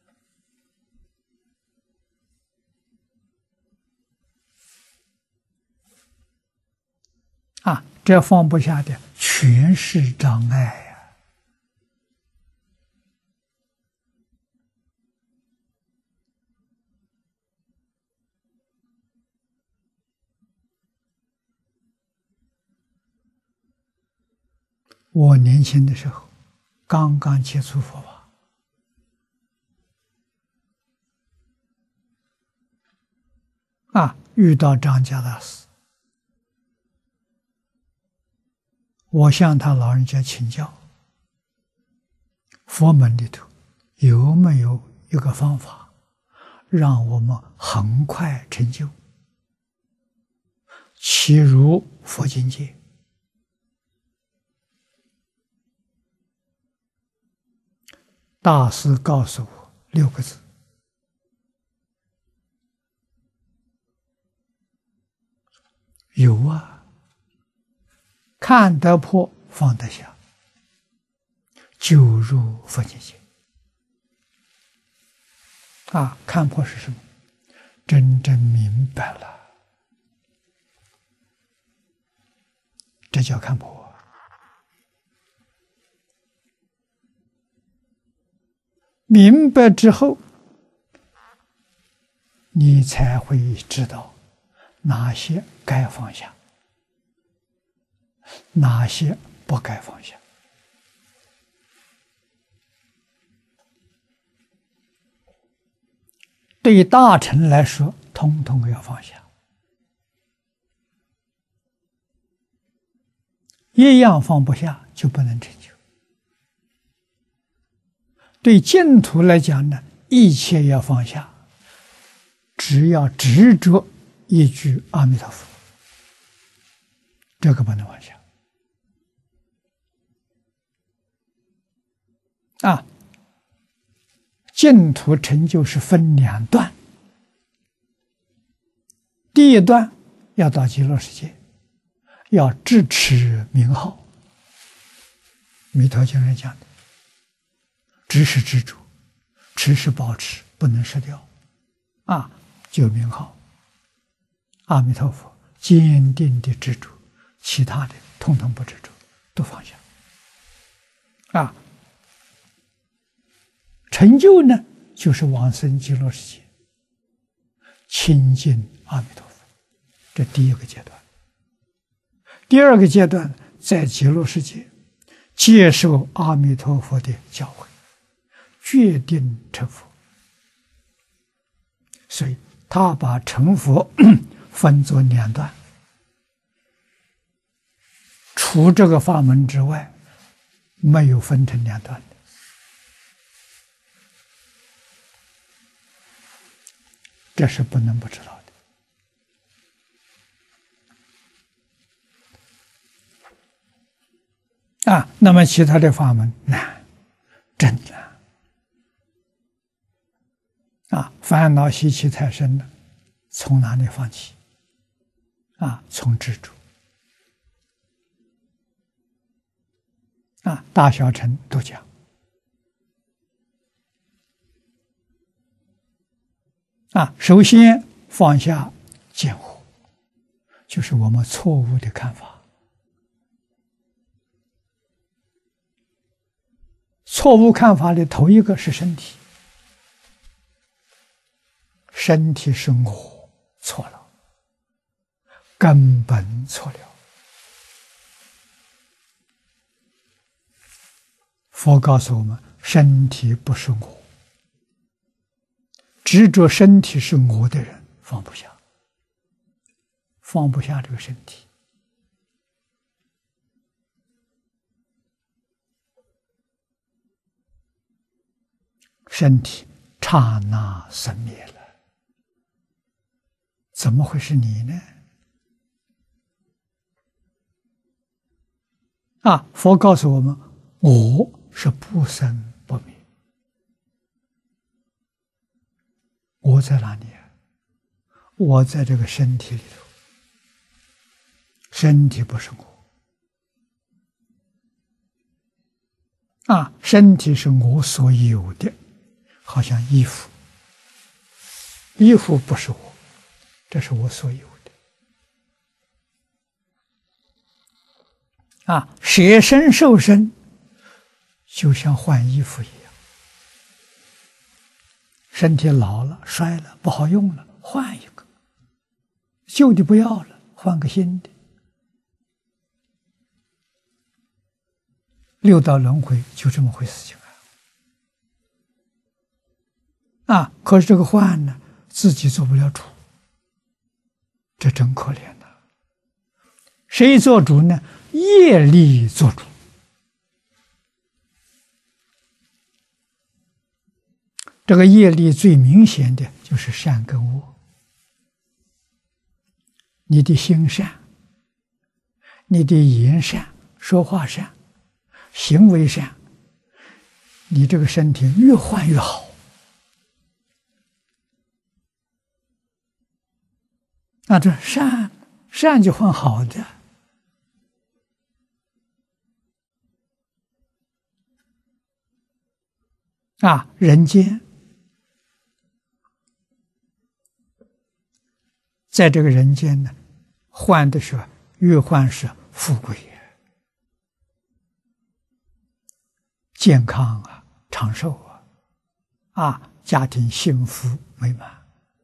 这放不下的全是障碍我年轻的时候，刚刚接触佛法，遇到张家大师，我向他老人家请教，佛门里头有没有一个方法，让我们很快成就，其如佛境界？大师告诉我6个字：有看得破，放得下，就入佛境界。看破是什么？真正明白了，这叫看破。明白之后，你才会知道哪些该放下，哪些不该放下。对大乘来说，统统要放下，一样放不下就不能成就。对净土来讲呢，一切要放下，只要执着一句阿弥陀佛，这个不能放下。 啊，净土成就是分两段，第一段要到极乐世界，要智持名号，弥陀经上讲的，执是执着，持是保持，不能失掉，啊，就名号。阿弥陀佛，坚定的执着，其他的统统不执着，都放下。啊，成就呢，就是往生极乐世界，亲近阿弥陀佛，这第一个阶段。第二个阶段，在极乐世界接受阿弥陀佛的教诲，决定成佛。所以他把成佛分作两段，除这个法门之外，没有分成两段的。这是不能不知道的。啊，那么其他的法门难，真难。啊，烦恼习气太深了，从哪里放弃？啊，从执着。啊，大小乘都讲。啊，首先放下见惑，就是我们错误的看法。错误看法的头一个是身体，身体是我，错了，根本错了。佛告诉我们，身体不是我，执着身体是我的人放不下，放不下这个身体。身体刹那生灭了，怎么会是你呢？啊，佛告诉我们，我是不生不灭。我在哪里啊？我在这个身体里头，身体不是我。啊，身体是我所有的，好像衣服，衣服不是我，这是我所有的。啊，舍身受身，就像换衣服一样。身体老了、衰了，不好用了，换一个；旧的不要了，换个新的。六道轮回就这么回事情啊！啊，可是这个换呢，自己做不了主，这真可怜呐！谁做主呢？业力做主。这个业力最明显的就是善跟恶。你的心善，你的言善，说话善，行为善，你这个身体越换越好。啊，这善就换好的。啊，人间，在这个人间呢，换的是越换是富贵呀、健康啊，长寿啊，啊，家庭幸福美满，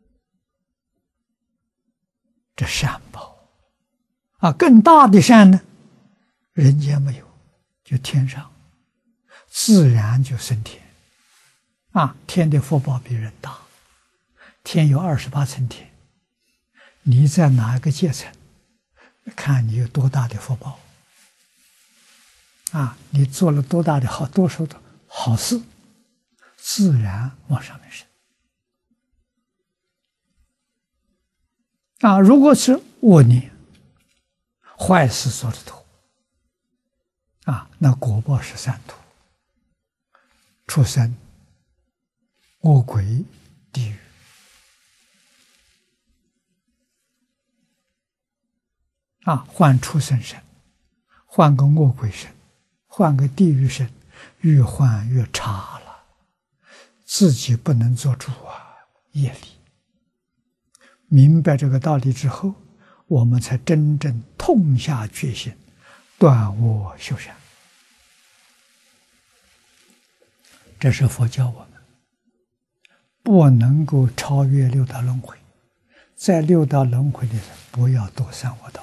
这善报啊。更大的善呢，人间没有，就天上，自然就升天啊。天的福报比人大，天有28层天。你在哪个阶层，看你有多大的福报啊！你做了多大的多少的好事，自然往上面升啊！如果是恶念、坏事做的多啊，那果报是三途， 畜生、恶鬼、地狱。换畜生身，换个恶鬼身，换个地狱身，越换越差了，自己不能做主业力。明白这个道理之后，我们才真正痛下决心，断恶修善。这是佛教我们不能够超越六道轮回，在六道轮回里不要堕三恶道。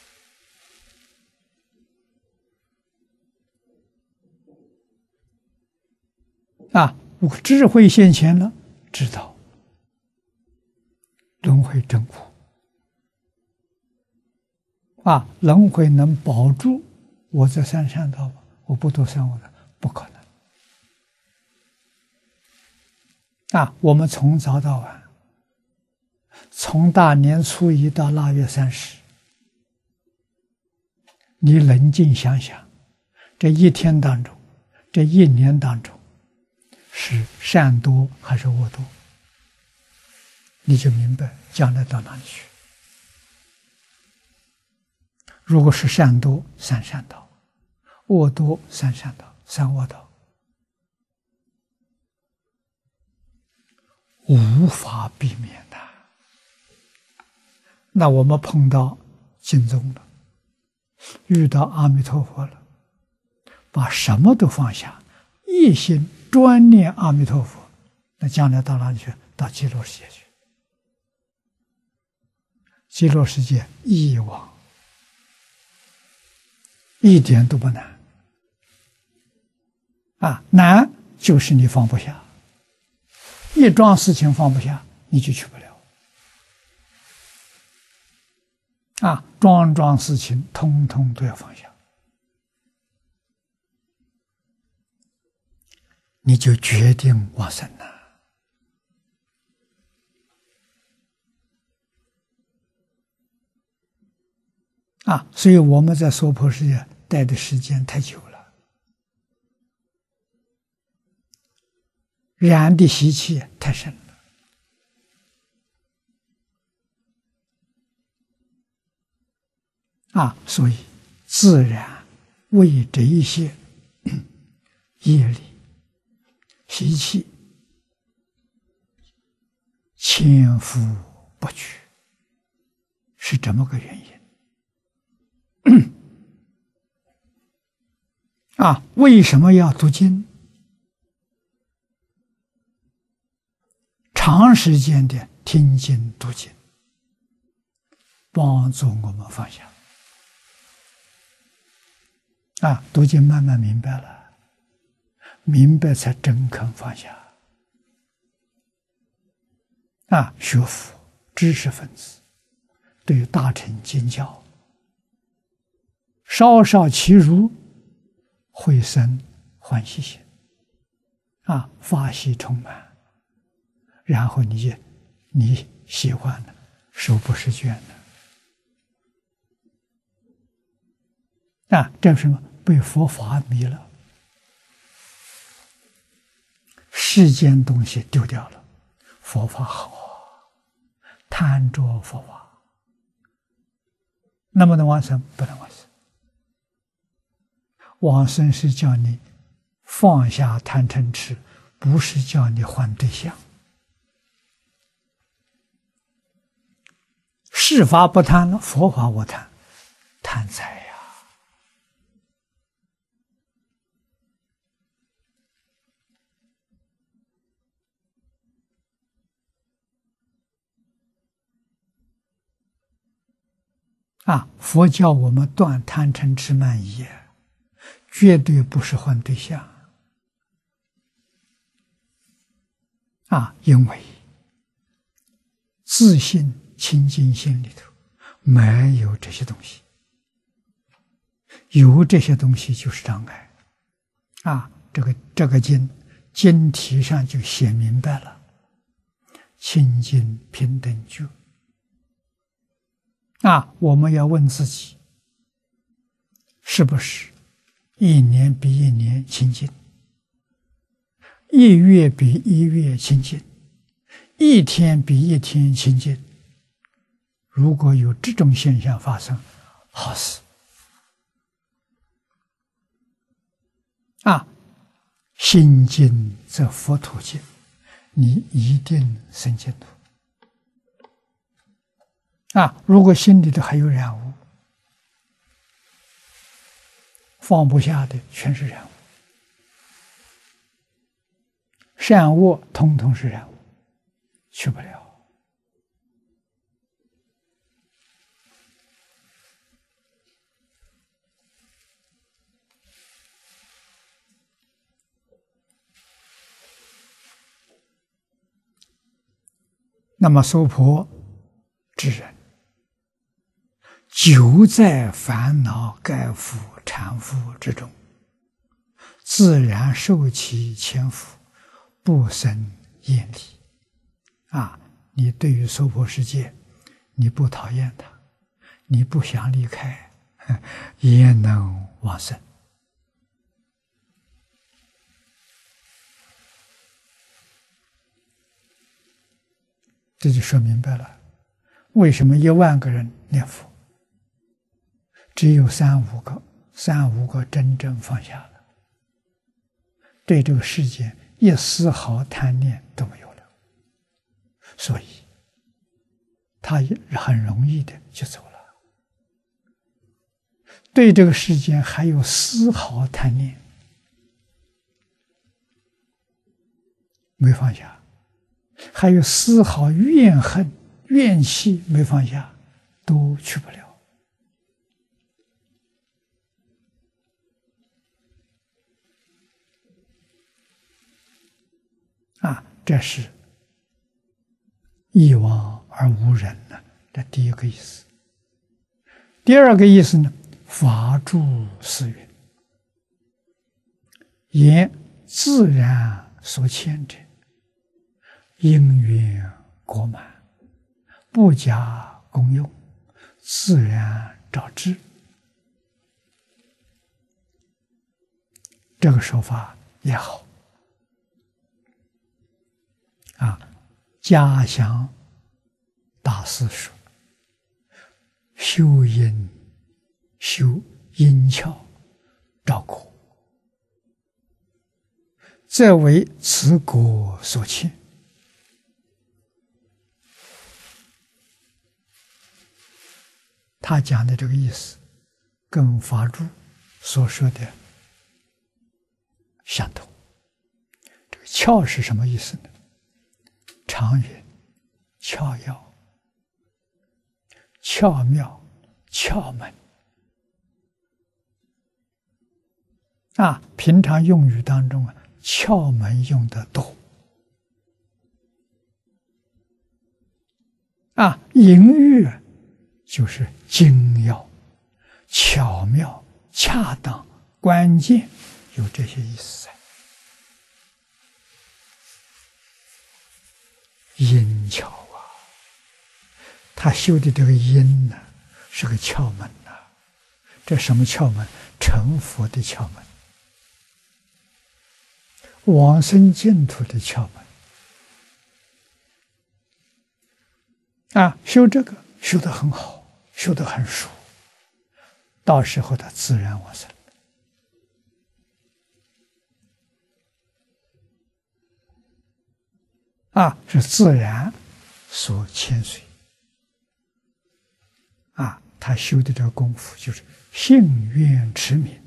智慧现前了，知道轮回真苦。轮回能保住我在三善道吗？我不堕三恶道，不可能。我们从早到晚，从大年初一到腊月30，你冷静想想，这一天当中，这一年当中，是善多还是恶多？你就明白将来到哪里去。如果是善多，三善道；恶多，三善道、三恶道，无法避免的。那我们碰到经宗了，遇到阿弥陀佛了，把什么都放下，一心专念阿弥陀佛，那将来到哪里去？到极乐世界去。极乐世界一往，一点都不难。难就是你放不下，一桩事情放不下，你就去不了。桩桩事情通通都要放下，你就决定往生了。所以我们在娑婆世界待的时间太久了，染的习气太深了。所以自然为这一些业力、习气千夫不去，是这么个原因。为什么要读经？长时间的听经读经，帮助我们放下。读经慢慢明白了，明白才真肯放下。学佛知识分子对大乘经教稍稍其如，会生欢喜心，法喜充满，然后你喜欢的手不释卷的。这是什么？被佛法迷了，世间东西丢掉了，佛法好，贪着佛法，能不能往生？不能往生。往生是叫你放下贪嗔痴，不是叫你换对象。世法不贪了，佛法我贪，贪财呀。佛教我们断贪嗔痴慢疑，绝对不是换对象。因为自信清净心里头没有这些东西，有这些东西就是障碍。这个经题上就写明白了，清净平等觉。我们要问自己，是不是一年比一年清净？ 一月比一月清净，一天比一天清净。如果有这种现象发生，好事啊！心净则佛土净，你一定生净土啊！如果心里头还有染污，放不下的全是染污，善恶统统是染污，去不了。那么娑婆之人，久在烦恼盖覆缠缚之中，自然受其牵缚，不生厌离。啊，你对于娑婆世界，你不讨厌它，你不想离开，也能往生。这就说明白了，为什么10000个人念佛，只有3、5个真正放下了，对这个世界一丝毫贪念都没有了，所以他很容易的就走了。对这个世界还有丝毫贪念没放下，还有丝毫怨恨怨气没放下，都去不了。这是一往而无人呢，这第一个意思。第二个意思呢，法住四云，言自然所牵者，因缘果满，不假功用，自然照之。这个说法也好。嘉祥大师说：“修因巧照果，则为此果所牵。”他讲的这个意思，跟法住所说的相同。这个巧是什么意思呢？常云巧要、巧妙、窍门平常用语当中窍门用的多隐喻就是精要、巧妙、恰当、关键，有这些意思在。因巧他修的这个因呢，是个窍门这什么窍门？成佛的窍门，往生净土的窍门修这个修得很好，修得很熟，到时候他自然往生。是自然所牵随他修的这个功夫就是信愿持名，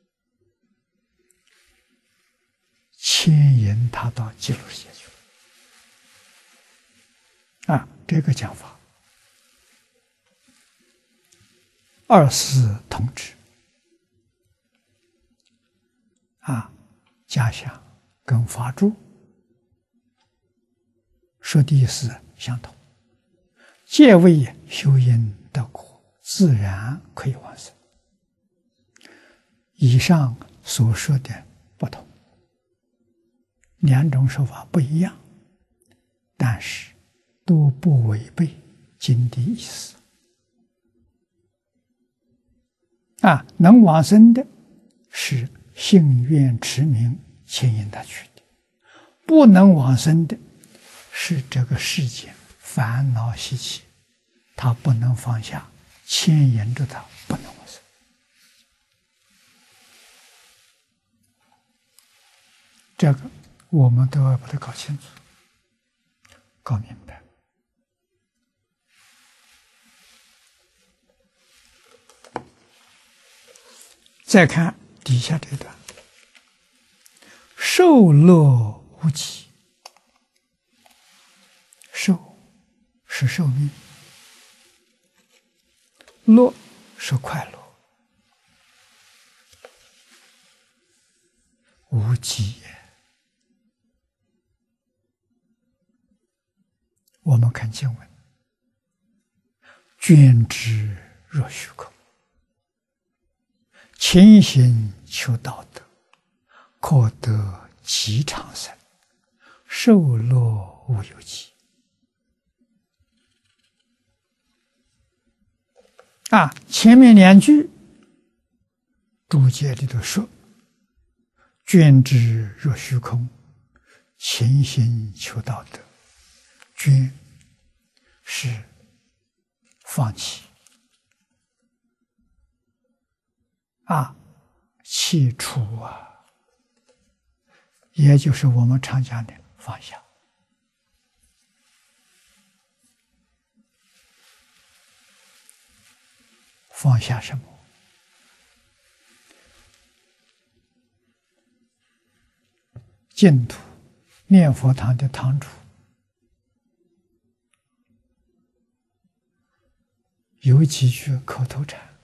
牵引他到极乐世界去这个讲法二思同志嘉祥跟法住说的意思相同，皆为修因得果，自然可以往生。以上所说的不同，两种说法不一样，但是都不违背经的意思。能往生的是信愿持名牵引他去的， 不能往生的是这个世间烦恼习气，他不能放下，牵引着他不能往生。这个我们都要把它搞清楚、搞明白。再看底下这段，受乐无极。寿是寿命，乐是快乐，无极也。我们看经文，捐之若虚空，勤行求道德，可得极长生，受乐无有极。前面两句注解里头说：“捐之若虚空，勤行求道德。”捐是放弃，弃除也就是我们常讲的放下。放下什么？净土念佛堂的堂主有几句口头禅，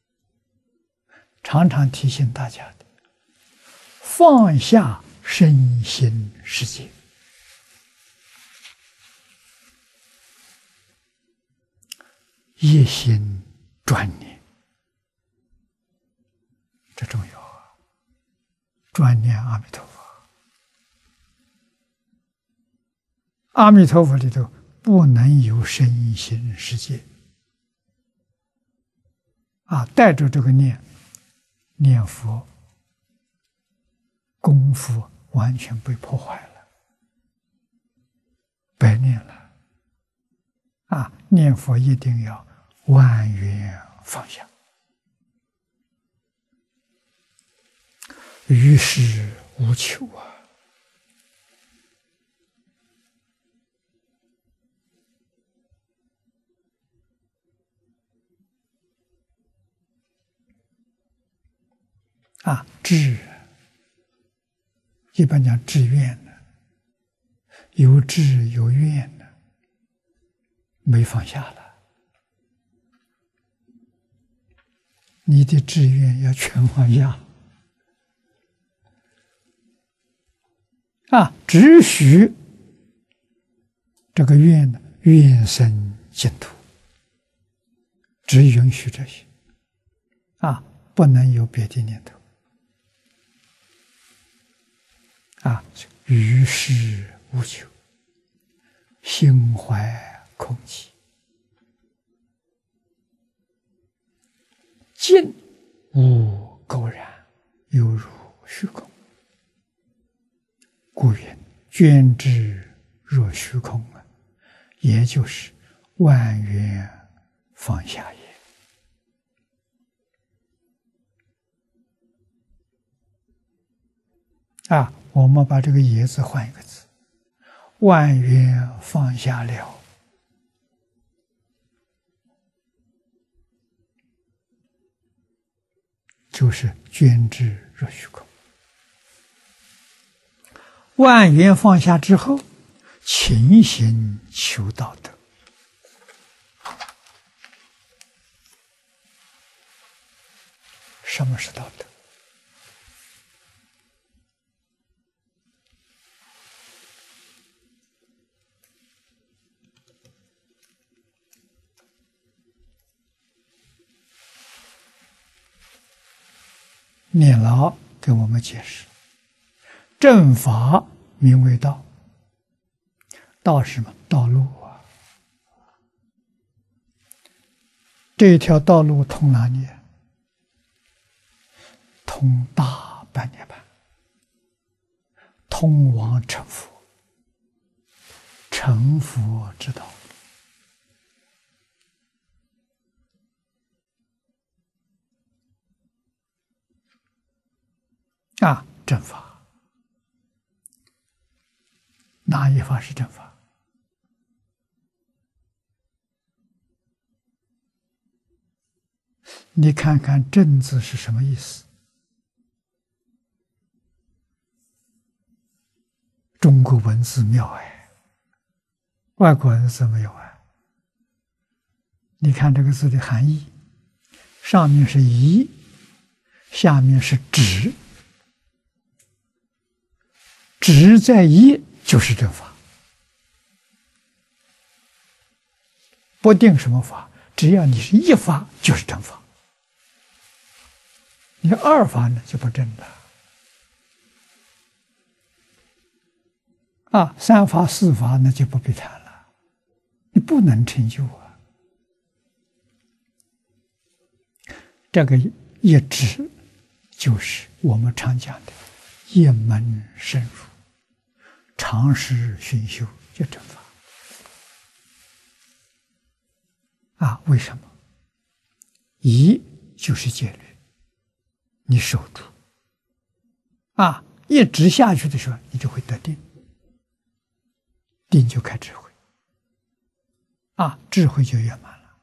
常常提醒大家的：放下身心世界，一心专念，这重要啊！专念阿弥陀佛，阿弥陀佛里头不能有身心世界。带着这个念佛，功夫完全被破坏了，白念了。念佛一定要万缘放下，于事无求志，一般讲志愿呢，有志有愿呢，没放下了。你的志愿要全放下，只许这个愿呢，愿生净土，只允许这些，不能有别的念头。于事无求，心怀空寂，静无垢染，犹如虚空。故云：捐之若虚空也就是万缘放下也。我们把这个“也”字换一个字，万缘放下了，就是捐之若虚空。万缘放下之后，勤行求道德。什么是道德？念老给我们解释：正法名为道，道是什么？道路这条道路通哪里？通大般涅槃，通往成佛。 成佛之道。正法，哪一法是正法？你看看"正"字是什么意思？中国文字妙哎，外国文字没有啊。你看这个字的含义，上面是仪，下面是止，止在仪就是正法，不定什么法，只要你是一法就是正法，你二法呢就不正了。三法四法那就不必谈了，你不能成就啊。这个一止就是我们常讲的一门深入，长时熏修就正法。为什么？仪就是戒律，你守住，一直下去的时候，你就会得定，定就开智慧，智慧就圆满了。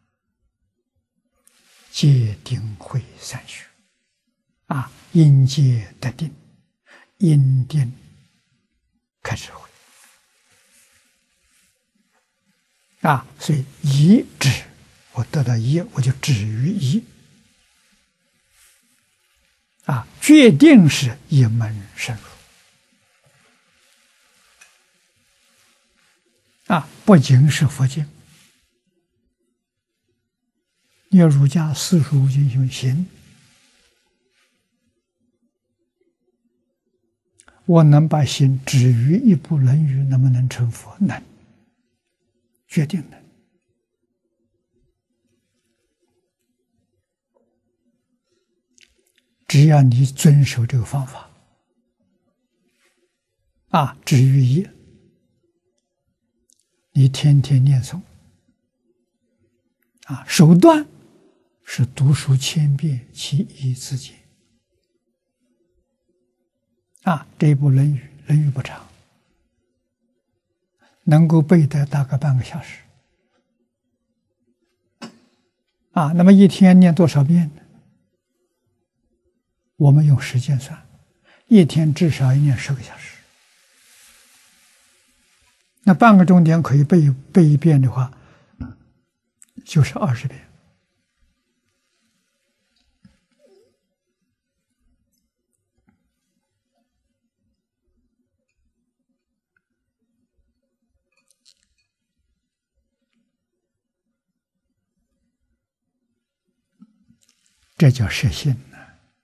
戒定慧三学，因戒得定，因定开智慧，所以一止，我得到一，我就止于一，决定是一门深入，不仅是佛经，你要儒家四书五经行，我能把心止于一部《论语》，能不能成佛？能，决定能。只要你遵守这个方法，止于一，你天天念诵，手段是读书千遍，其义自见。这一部《论语》，《论语》不长，能够背得大概半个小时。那么一天念多少遍呢？我们用时间算，一天至少要念10个小时。那半个钟点可以背一遍的话，就是20遍。这叫摄心呢。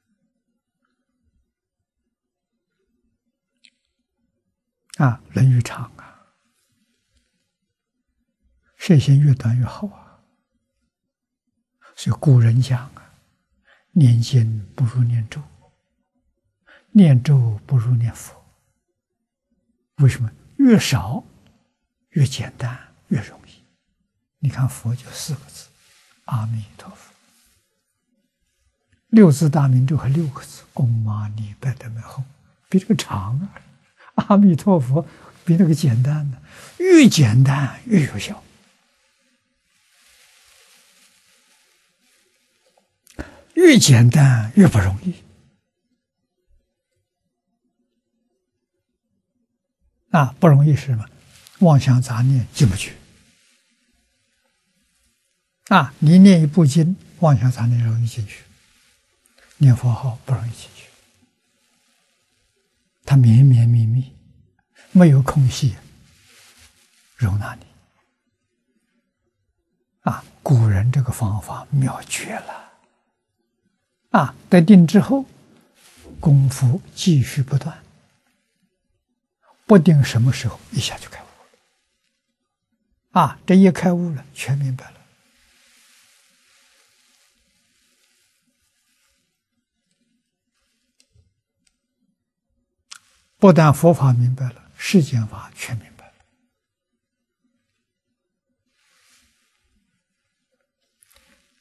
论语长摄心越短越好所以古人讲念经不如念咒，念咒不如念佛。为什么？越少越简单越容易。你看佛就4个字，阿弥陀佛。6字大明咒还6个字，唵嘛呢叭咪吽，比这个长阿弥陀佛比那个简单呢，越简单越有效。越简单越不容易不容易是什么？妄想杂念进不去你念一部经，妄想杂念容易进去，念佛号不容易进去，它绵绵密密，没有空隙容纳你古人这个方法妙绝了得定之后，功夫继续不断，不定什么时候一下就开悟了这一开悟了，全明白了。不但佛法明白了，世间法全明白了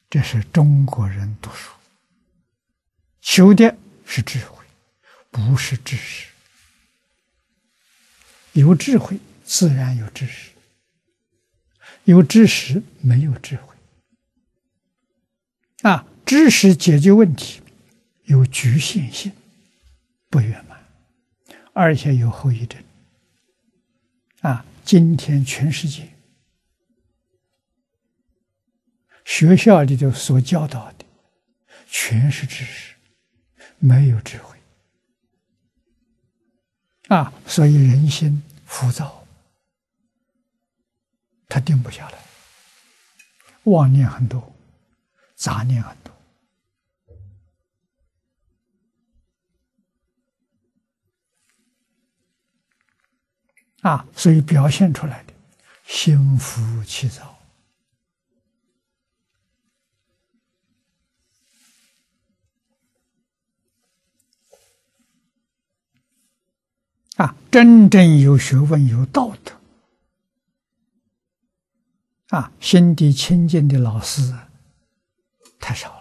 这是中国人读书求的是智慧，不是知识。有智慧自然有知识，有知识没有智慧。知识解决问题有局限性，不圆满，而且有后遗症。今天全世界学校里头所教导的全是知识，没有智慧。所以人心浮躁，他定不下来，妄念很多，杂念很多。所以表现出来的心浮气躁。真正有学问、有道德，心地清净的老师太少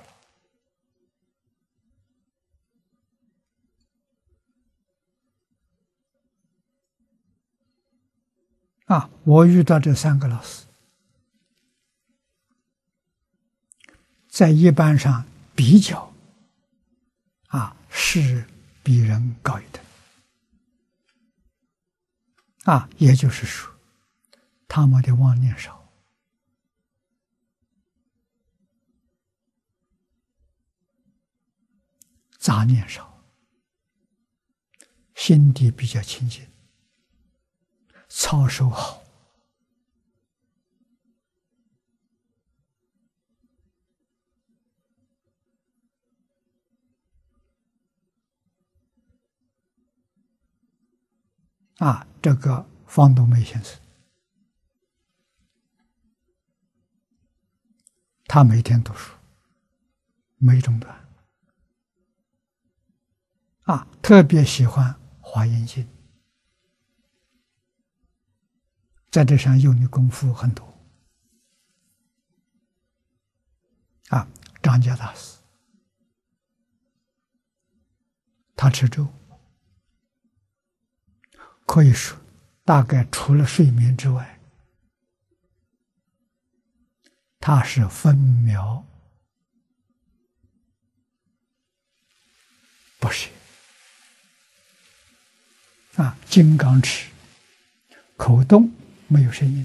了。我遇到这3个老师，在一般上比较，是比人高一等。也就是说，他们的妄念少，杂念少，心地比较清净，操守好。这个方东梅先生，他每天读书，没中断。特别喜欢《华严经》，在这上用的功夫很多。张家大师，他吃粥，可以说大概除了睡眠之外，他是分秒不舍。金刚持，口动没有声音，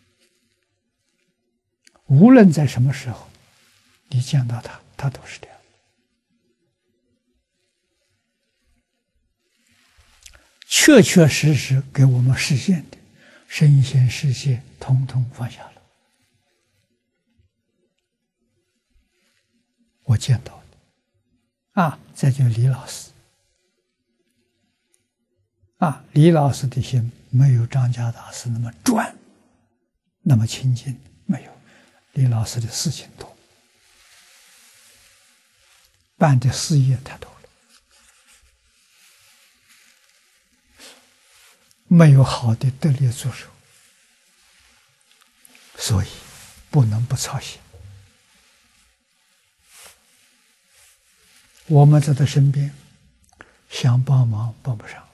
无论在什么时候你见到他，他都是这样。确确实实给我们实现的身心世界统统放下了。我见到的。再就李老师。李老师的心没有张家大师那么专，那么清净，没有。李老师的事情多，办的事业太多了，没有好的得力助手，所以不能不操心。我们在他身边，想帮忙帮不上。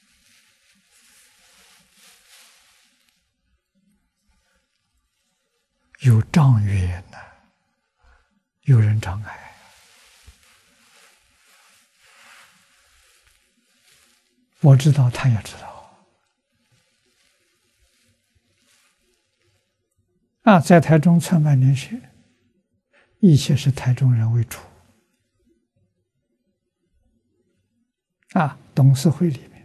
有障碍呢，有人障碍。我知道，他也知道。在台中创办联学，一切是台中人为主。董事会里面，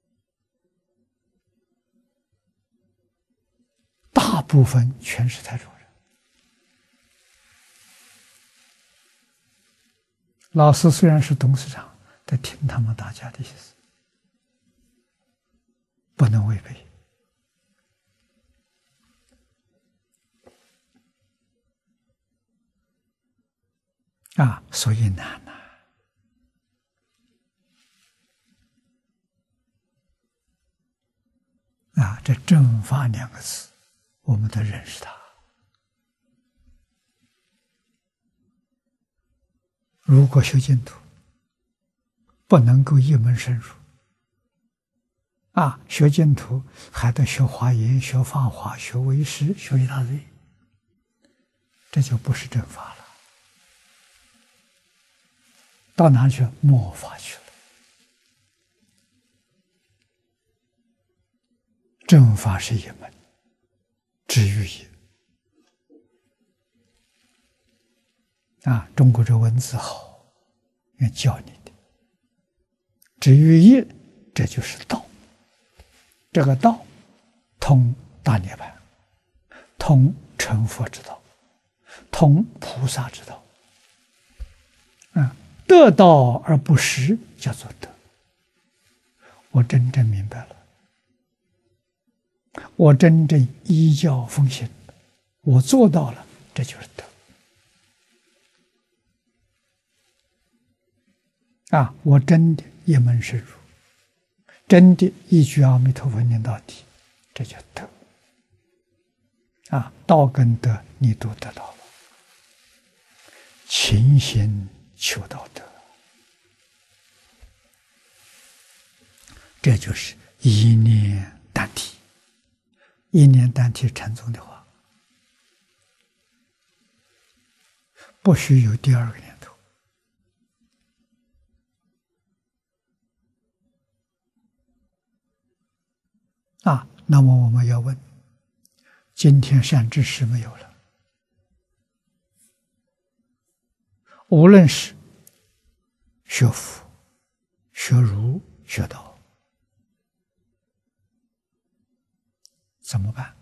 大部分全是台中人。老师虽然是董事长，但听他们大家的意思，不能违背。所以难呐。这正法2个字，我们得认识它。 如果修净土不能够一门深入，学净土还得学华严、学法华、学唯识、学一大堆，这就不是正法了。到哪去？末法去了。正法是一门，只于一。中国这文字好，要教你的。只于一，这就是道。这个道，通大涅槃，通成佛之道，通菩萨之道。得道而不失，叫做得。我真正明白了，我真正依教奉行，我做到了，这就是得。我真的一门深入，真的一句阿弥陀佛念到底，这就得。道跟德你都得到了，勤行求道德，这就是一念单体。一念单体禅宗的话，不许有第二个念头。那么我们要问：今天善知识没有了，无论是学佛、学儒、学道，怎么办？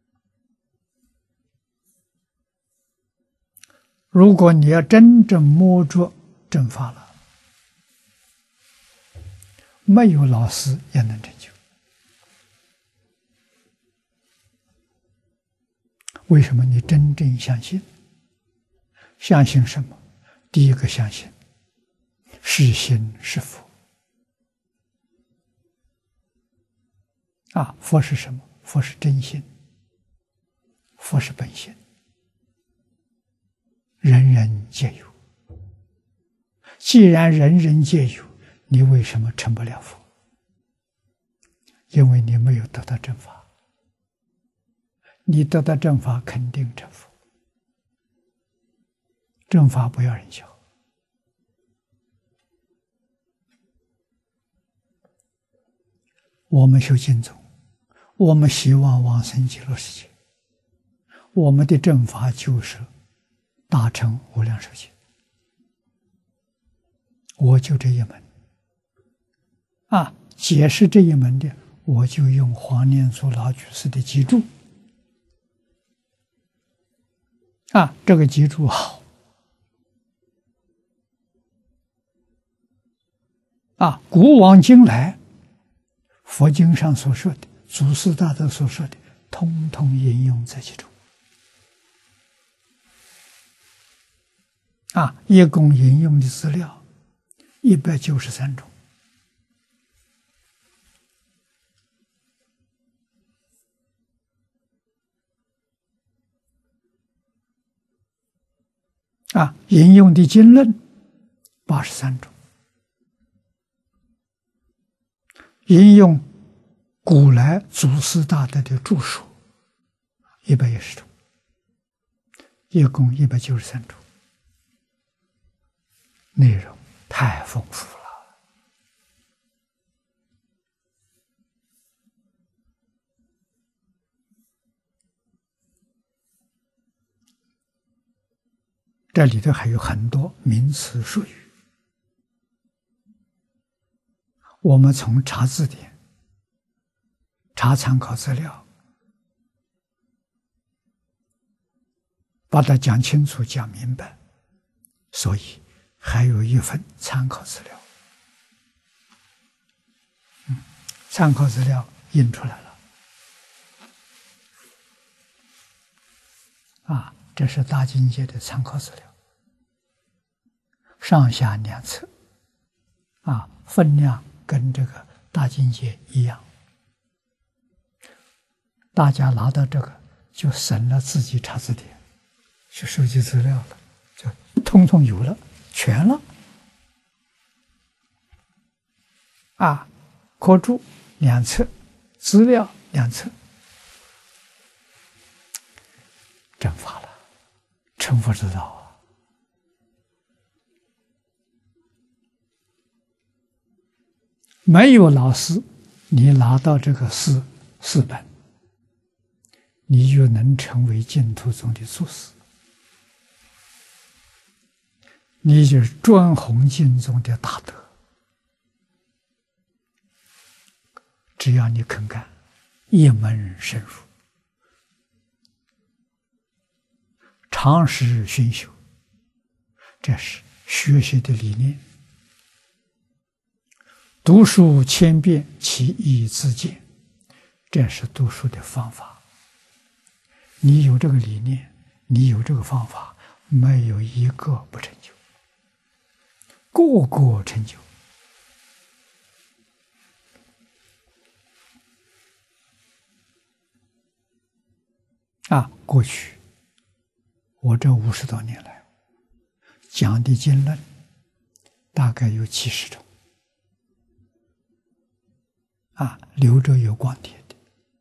如果你要真正摸着正法了，没有老师也能成就。为什么？你真正相信。相信什么？第一个相信是心是佛。佛是什么？佛是真心，佛是本心，人人皆有。既然人人皆有，你为什么成不了佛？因为你没有得到正法。你得到正法，肯定成佛。正法不要人教。我们修净宗，我们希望往生极乐世界，我们的正法就是大乘无量寿经。我就这一门。解释这一门的，我就用黄念祖老居士的集注。这个集注好。古往今来，佛经上所说的，祖师大德所说的，通通引用在其中。一共引用的资料193种。引用的经论83种，引用古来祖师大德的著述110种，一共193种，内容太丰富了。这里头还有很多名词术语，我们从查字典、查参考资料，把它讲清楚、讲明白，所以还有一份参考资料。参考资料印出来了。这是大经界的参考资料，上下2册，分量跟这个大经界一样。大家拿到这个，就省了自己查字典、去收集资料了，就通通有了， 全了。课注2册，资料2册，正法了，成佛之道啊！没有老师，你拿到这个四本，你就能成为净土宗的祖师，你就是专弘净宗的大德。只要你肯干，一门深入，长时熏修，这是学习的理念。读书千遍，其义自见，这是读书的方法。你有这个理念，你有这个方法，没有一个不成就，个个成就。过去我这50多年来讲的经论大概有70种，留着有光碟的。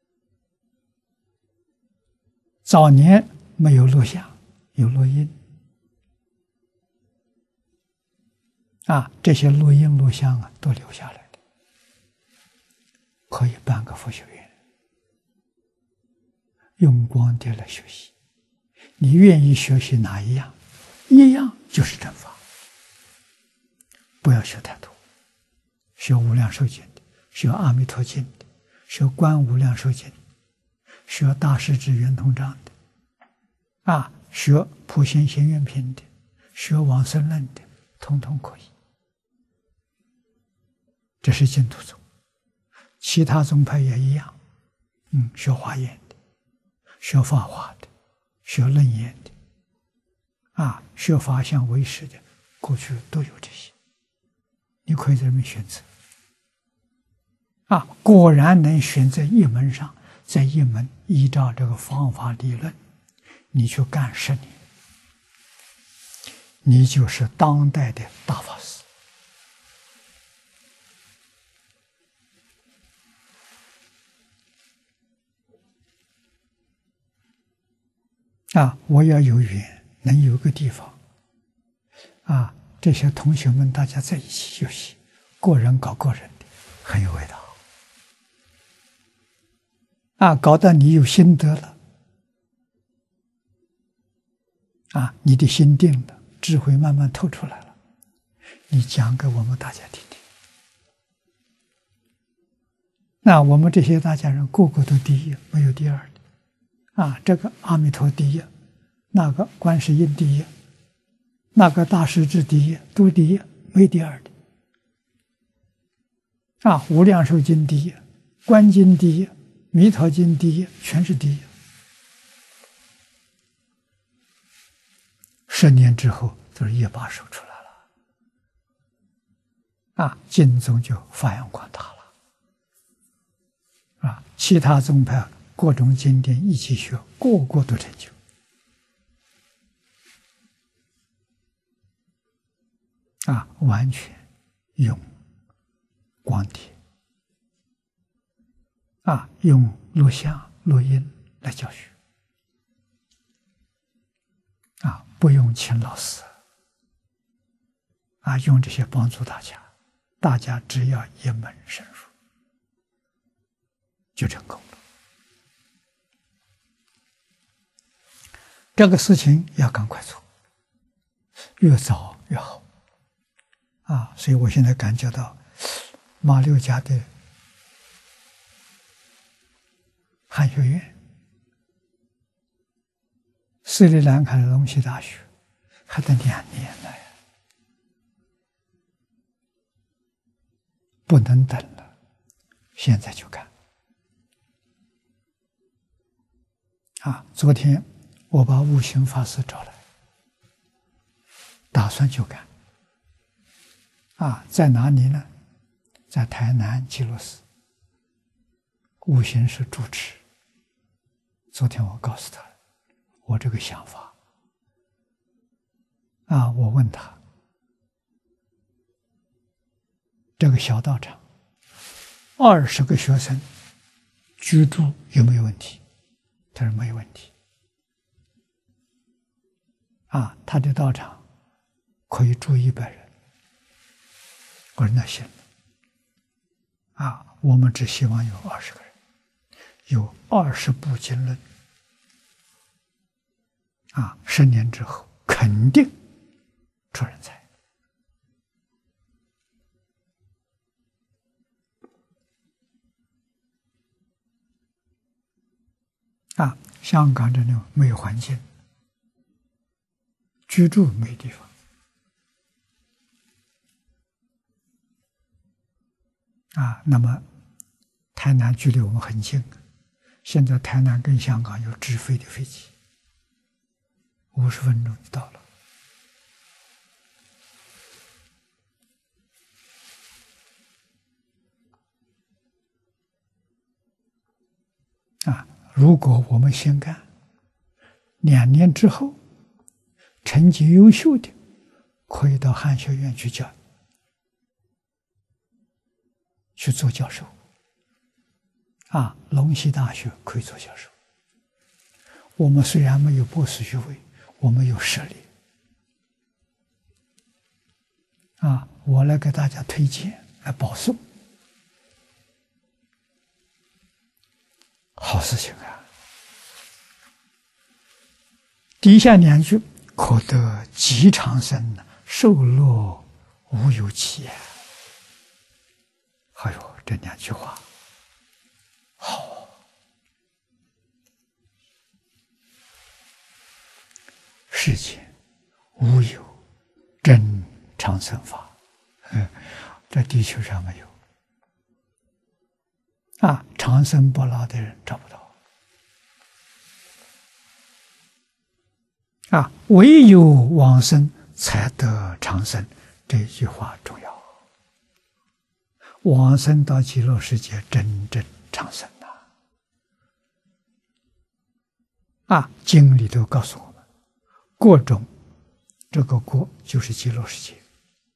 早年没有录像，有录音。这些录音录像都留下来的，可以办个佛学院。用光碟来学习，你愿意学习哪一样？一样就是正法，不要学太多。学无量寿经的，学阿弥陀经的，学观无量寿经，学大势至圆通章的，学普贤行愿品的，学往生论的，统统可以。这是净土宗，其他宗派也一样。学华严的，学法华的，学楞严的，学法相唯识的，过去都有这些，你可以在这边选择。果然能选在一门上，在一门依照这个方法理论，你去干10年，你就是当代的大法师。我要有缘，能有个地方，这些同学们大家在一起学习，个人搞个人的，很有味道。搞到你有心得了，你的心定了，智慧慢慢透出来了，你讲给我们大家听听。那我们这些大家人个个都第一，没有第二的。这个阿弥陀第一，那个观世音第一，那个大势至第一，都第一，没第二的。无量寿经第一，观经第一，弥陀经第一，全是第一。10年之后，都是一把手出来了，经宗就发扬光大了，其他宗派各种经典一起学，个个都成就。完全用光碟，用录像、录音来教学，不用请老师，用这些帮助大家，大家只要一门深入，就成功了。这个事情要赶快做，越早越好。所以我现在感觉到马六甲的汉学院、斯里兰卡的龙溪大学还得2年呢，不能等了，现在就干。昨天我把悟行法师找来，打算就干。在哪里呢？在台南极乐寺，悟行是主持。昨天我告诉他我这个想法，我问他， 这个小道场20个学生居住有没有问题？他说没有问题。他的道场可以住100人。我说那行。我们只希望有20个人，有20部经论。10年之后肯定出人才。香港这种没有环境，居住没地方。那么台南距离我们很近，现在台南跟香港有直飞的飞机，50分钟就到了。如果我们先干，2年之后，成绩优秀的可以到汉学院去教，去做教授。龙溪大学可以做教授。我们虽然没有博士学位，我们有实力。我来给大家推荐，来保送。好事情啊！底下2句，可得极长生，寿乐无有期。哎呦，这2句话好。世间无有真长生法，这地球上没有。长生不老的人找不到。唯有往生才得长生，这句话重要。往生到极乐世界，真正长生经里头告诉我们，国中这个国就是极乐世界。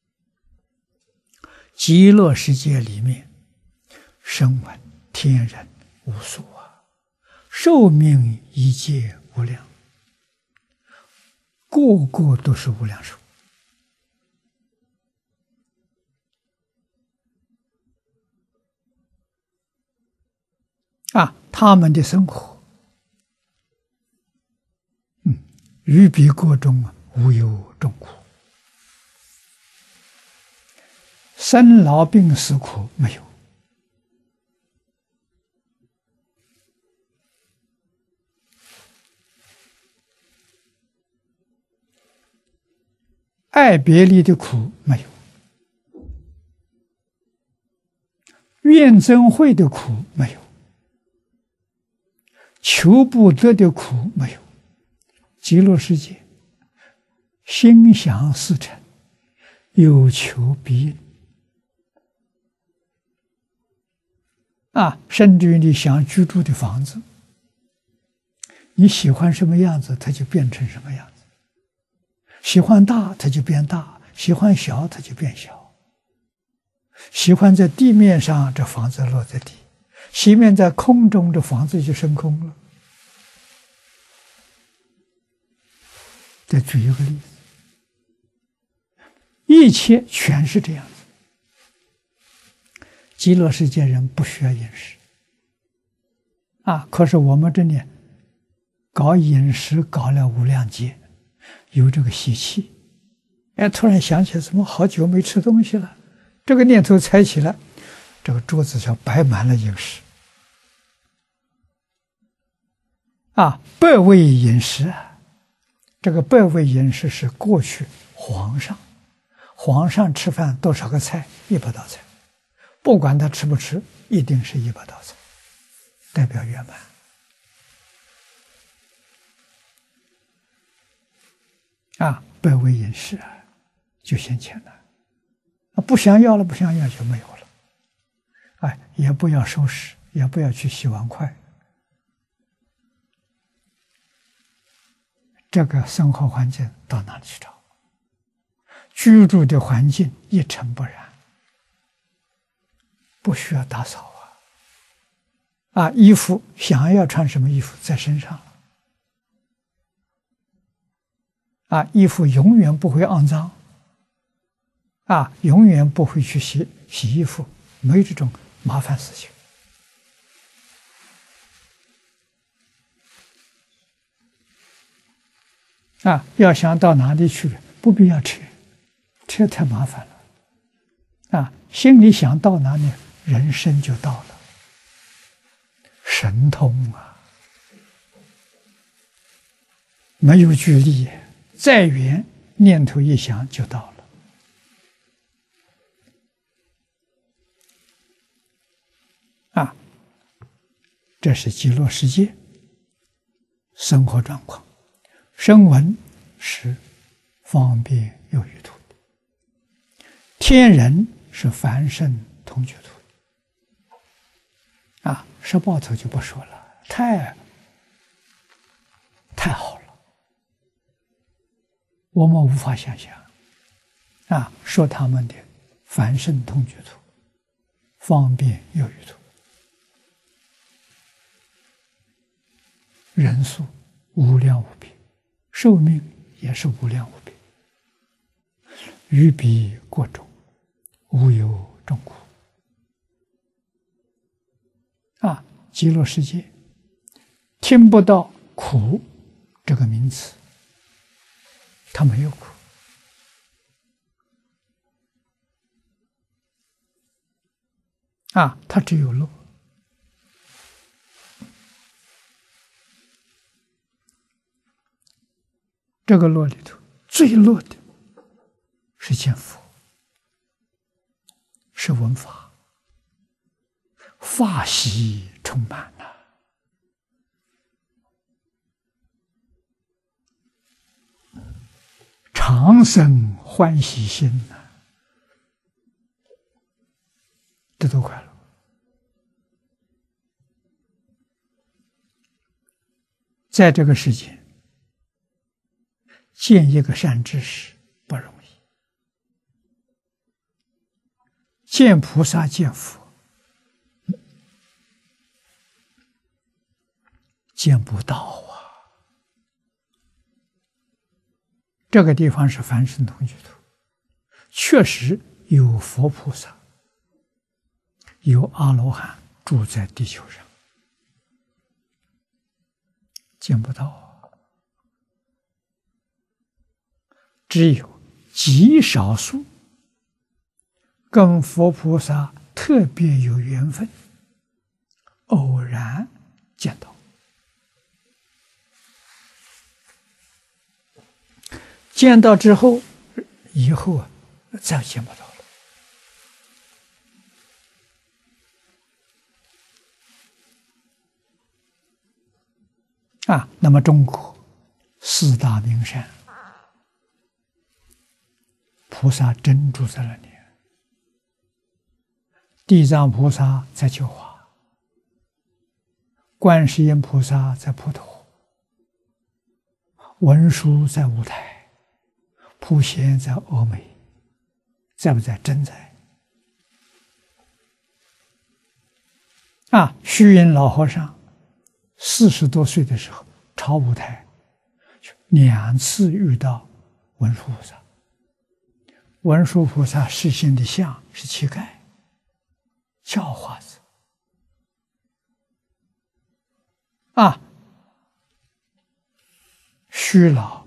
极乐世界里面，声闻天人无数寿命一界无量，个个都是无量寿。他们的生活，于彼国中无有众苦，生老病死苦没有。爱别离的苦没有，怨憎会的苦没有，求不得的苦没有。极乐世界心想事成，有求必应。甚至于你想居住的房子，你喜欢什么样子，它就变成什么样子。喜欢大，它就变大；喜欢小，它就变小。喜欢在地面上，这房子落在地；喜欢在空中，这房子就升空了。再举一个例子，一切全是这样子。极乐世界人不需要饮食可是我们这里搞饮食搞了无量劫，有这个习气，突然想起来怎么好久没吃东西了，这个念头才起来，这个桌子上摆满了饮食百味饮食。这个百味饮食是过去皇上吃饭多少个菜？100道菜，不管他吃不吃，一定是100道菜，代表圆满。百味饮食就现前了。不想要了，不想要就没有了。也不要收拾，也不要去洗碗筷。这个生活环境到哪里去找？居住的环境一尘不染不需要打扫衣服想要穿什么衣服在身上衣服永远不会肮脏永远不会去洗衣服，没有这种麻烦事情要想到哪里去了，不必要车太麻烦了心里想到哪里，人生就到了，神通没有距离，再远念头一想就到了这是极乐世界生活状况。声闻是方便有余土，天人是凡圣同居土十报头就不说了，太好了，我们无法想象说他们的凡圣同居土，方便有余土，人数无量无边，寿命也是无量无边，于彼国中无有众苦极乐世界听不到苦这个名词，它没有苦它只有乐。这个乐里头最乐的是见佛，是闻法，法喜充满了常生欢喜心这多快乐！在这个世界见一个善知识不容易，见菩萨见佛见不到这个地方是凡圣同居土，确实有佛菩萨，有阿罗汉住在地球上，见不到只有极少数跟佛菩萨特别有缘分，偶然见到，见到之后，以后再见不到了那么中国四大名山，菩萨真住在那里，地藏菩萨在九华，观世音菩萨在普陀，文殊在五台，普贤在峨眉，在不在？真在虚云老和尚40多岁的时候超五台，2次遇到文殊菩萨。文殊菩萨示现的像是乞丐、叫花子虚老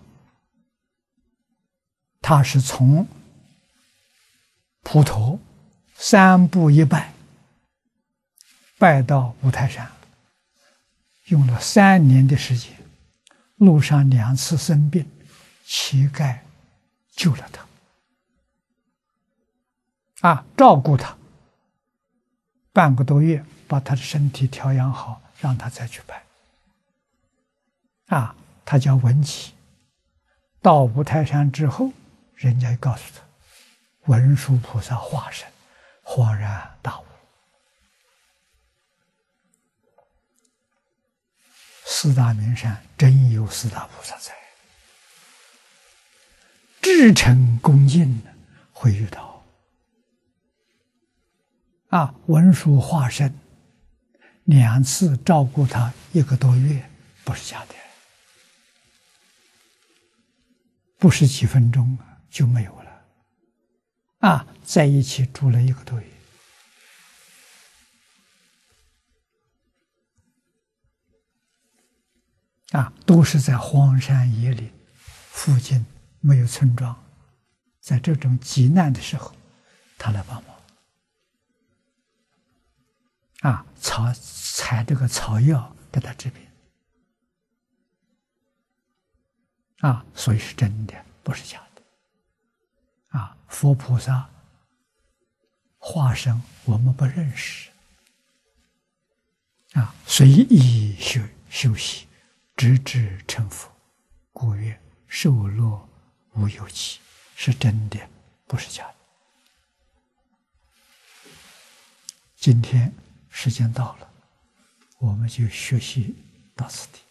他是从普陀3步一拜，拜到五台山，用了3年的时间，路上2次生病，乞丐救了他照顾他半个多月，把他的身体调养好，让他再去拜他叫文吉。到五台山之后，人家告诉他文殊菩萨化身，恍然大悟。四大名山真有四大菩萨在，至诚恭敬会遇到文殊化身2次照顾他1个多月，不是假的，不是几分钟就没有了，在一起住了1个多月，都是在荒山野岭附近，没有村庄，在这种急难的时候，他来帮忙，采这个草药给他治病，所以是真的，不是假的，佛菩萨化身我们不认识，随意修习，直至成佛，故曰受乐无有期，是真的，不是假的。今天时间到了，我们就学习到此地。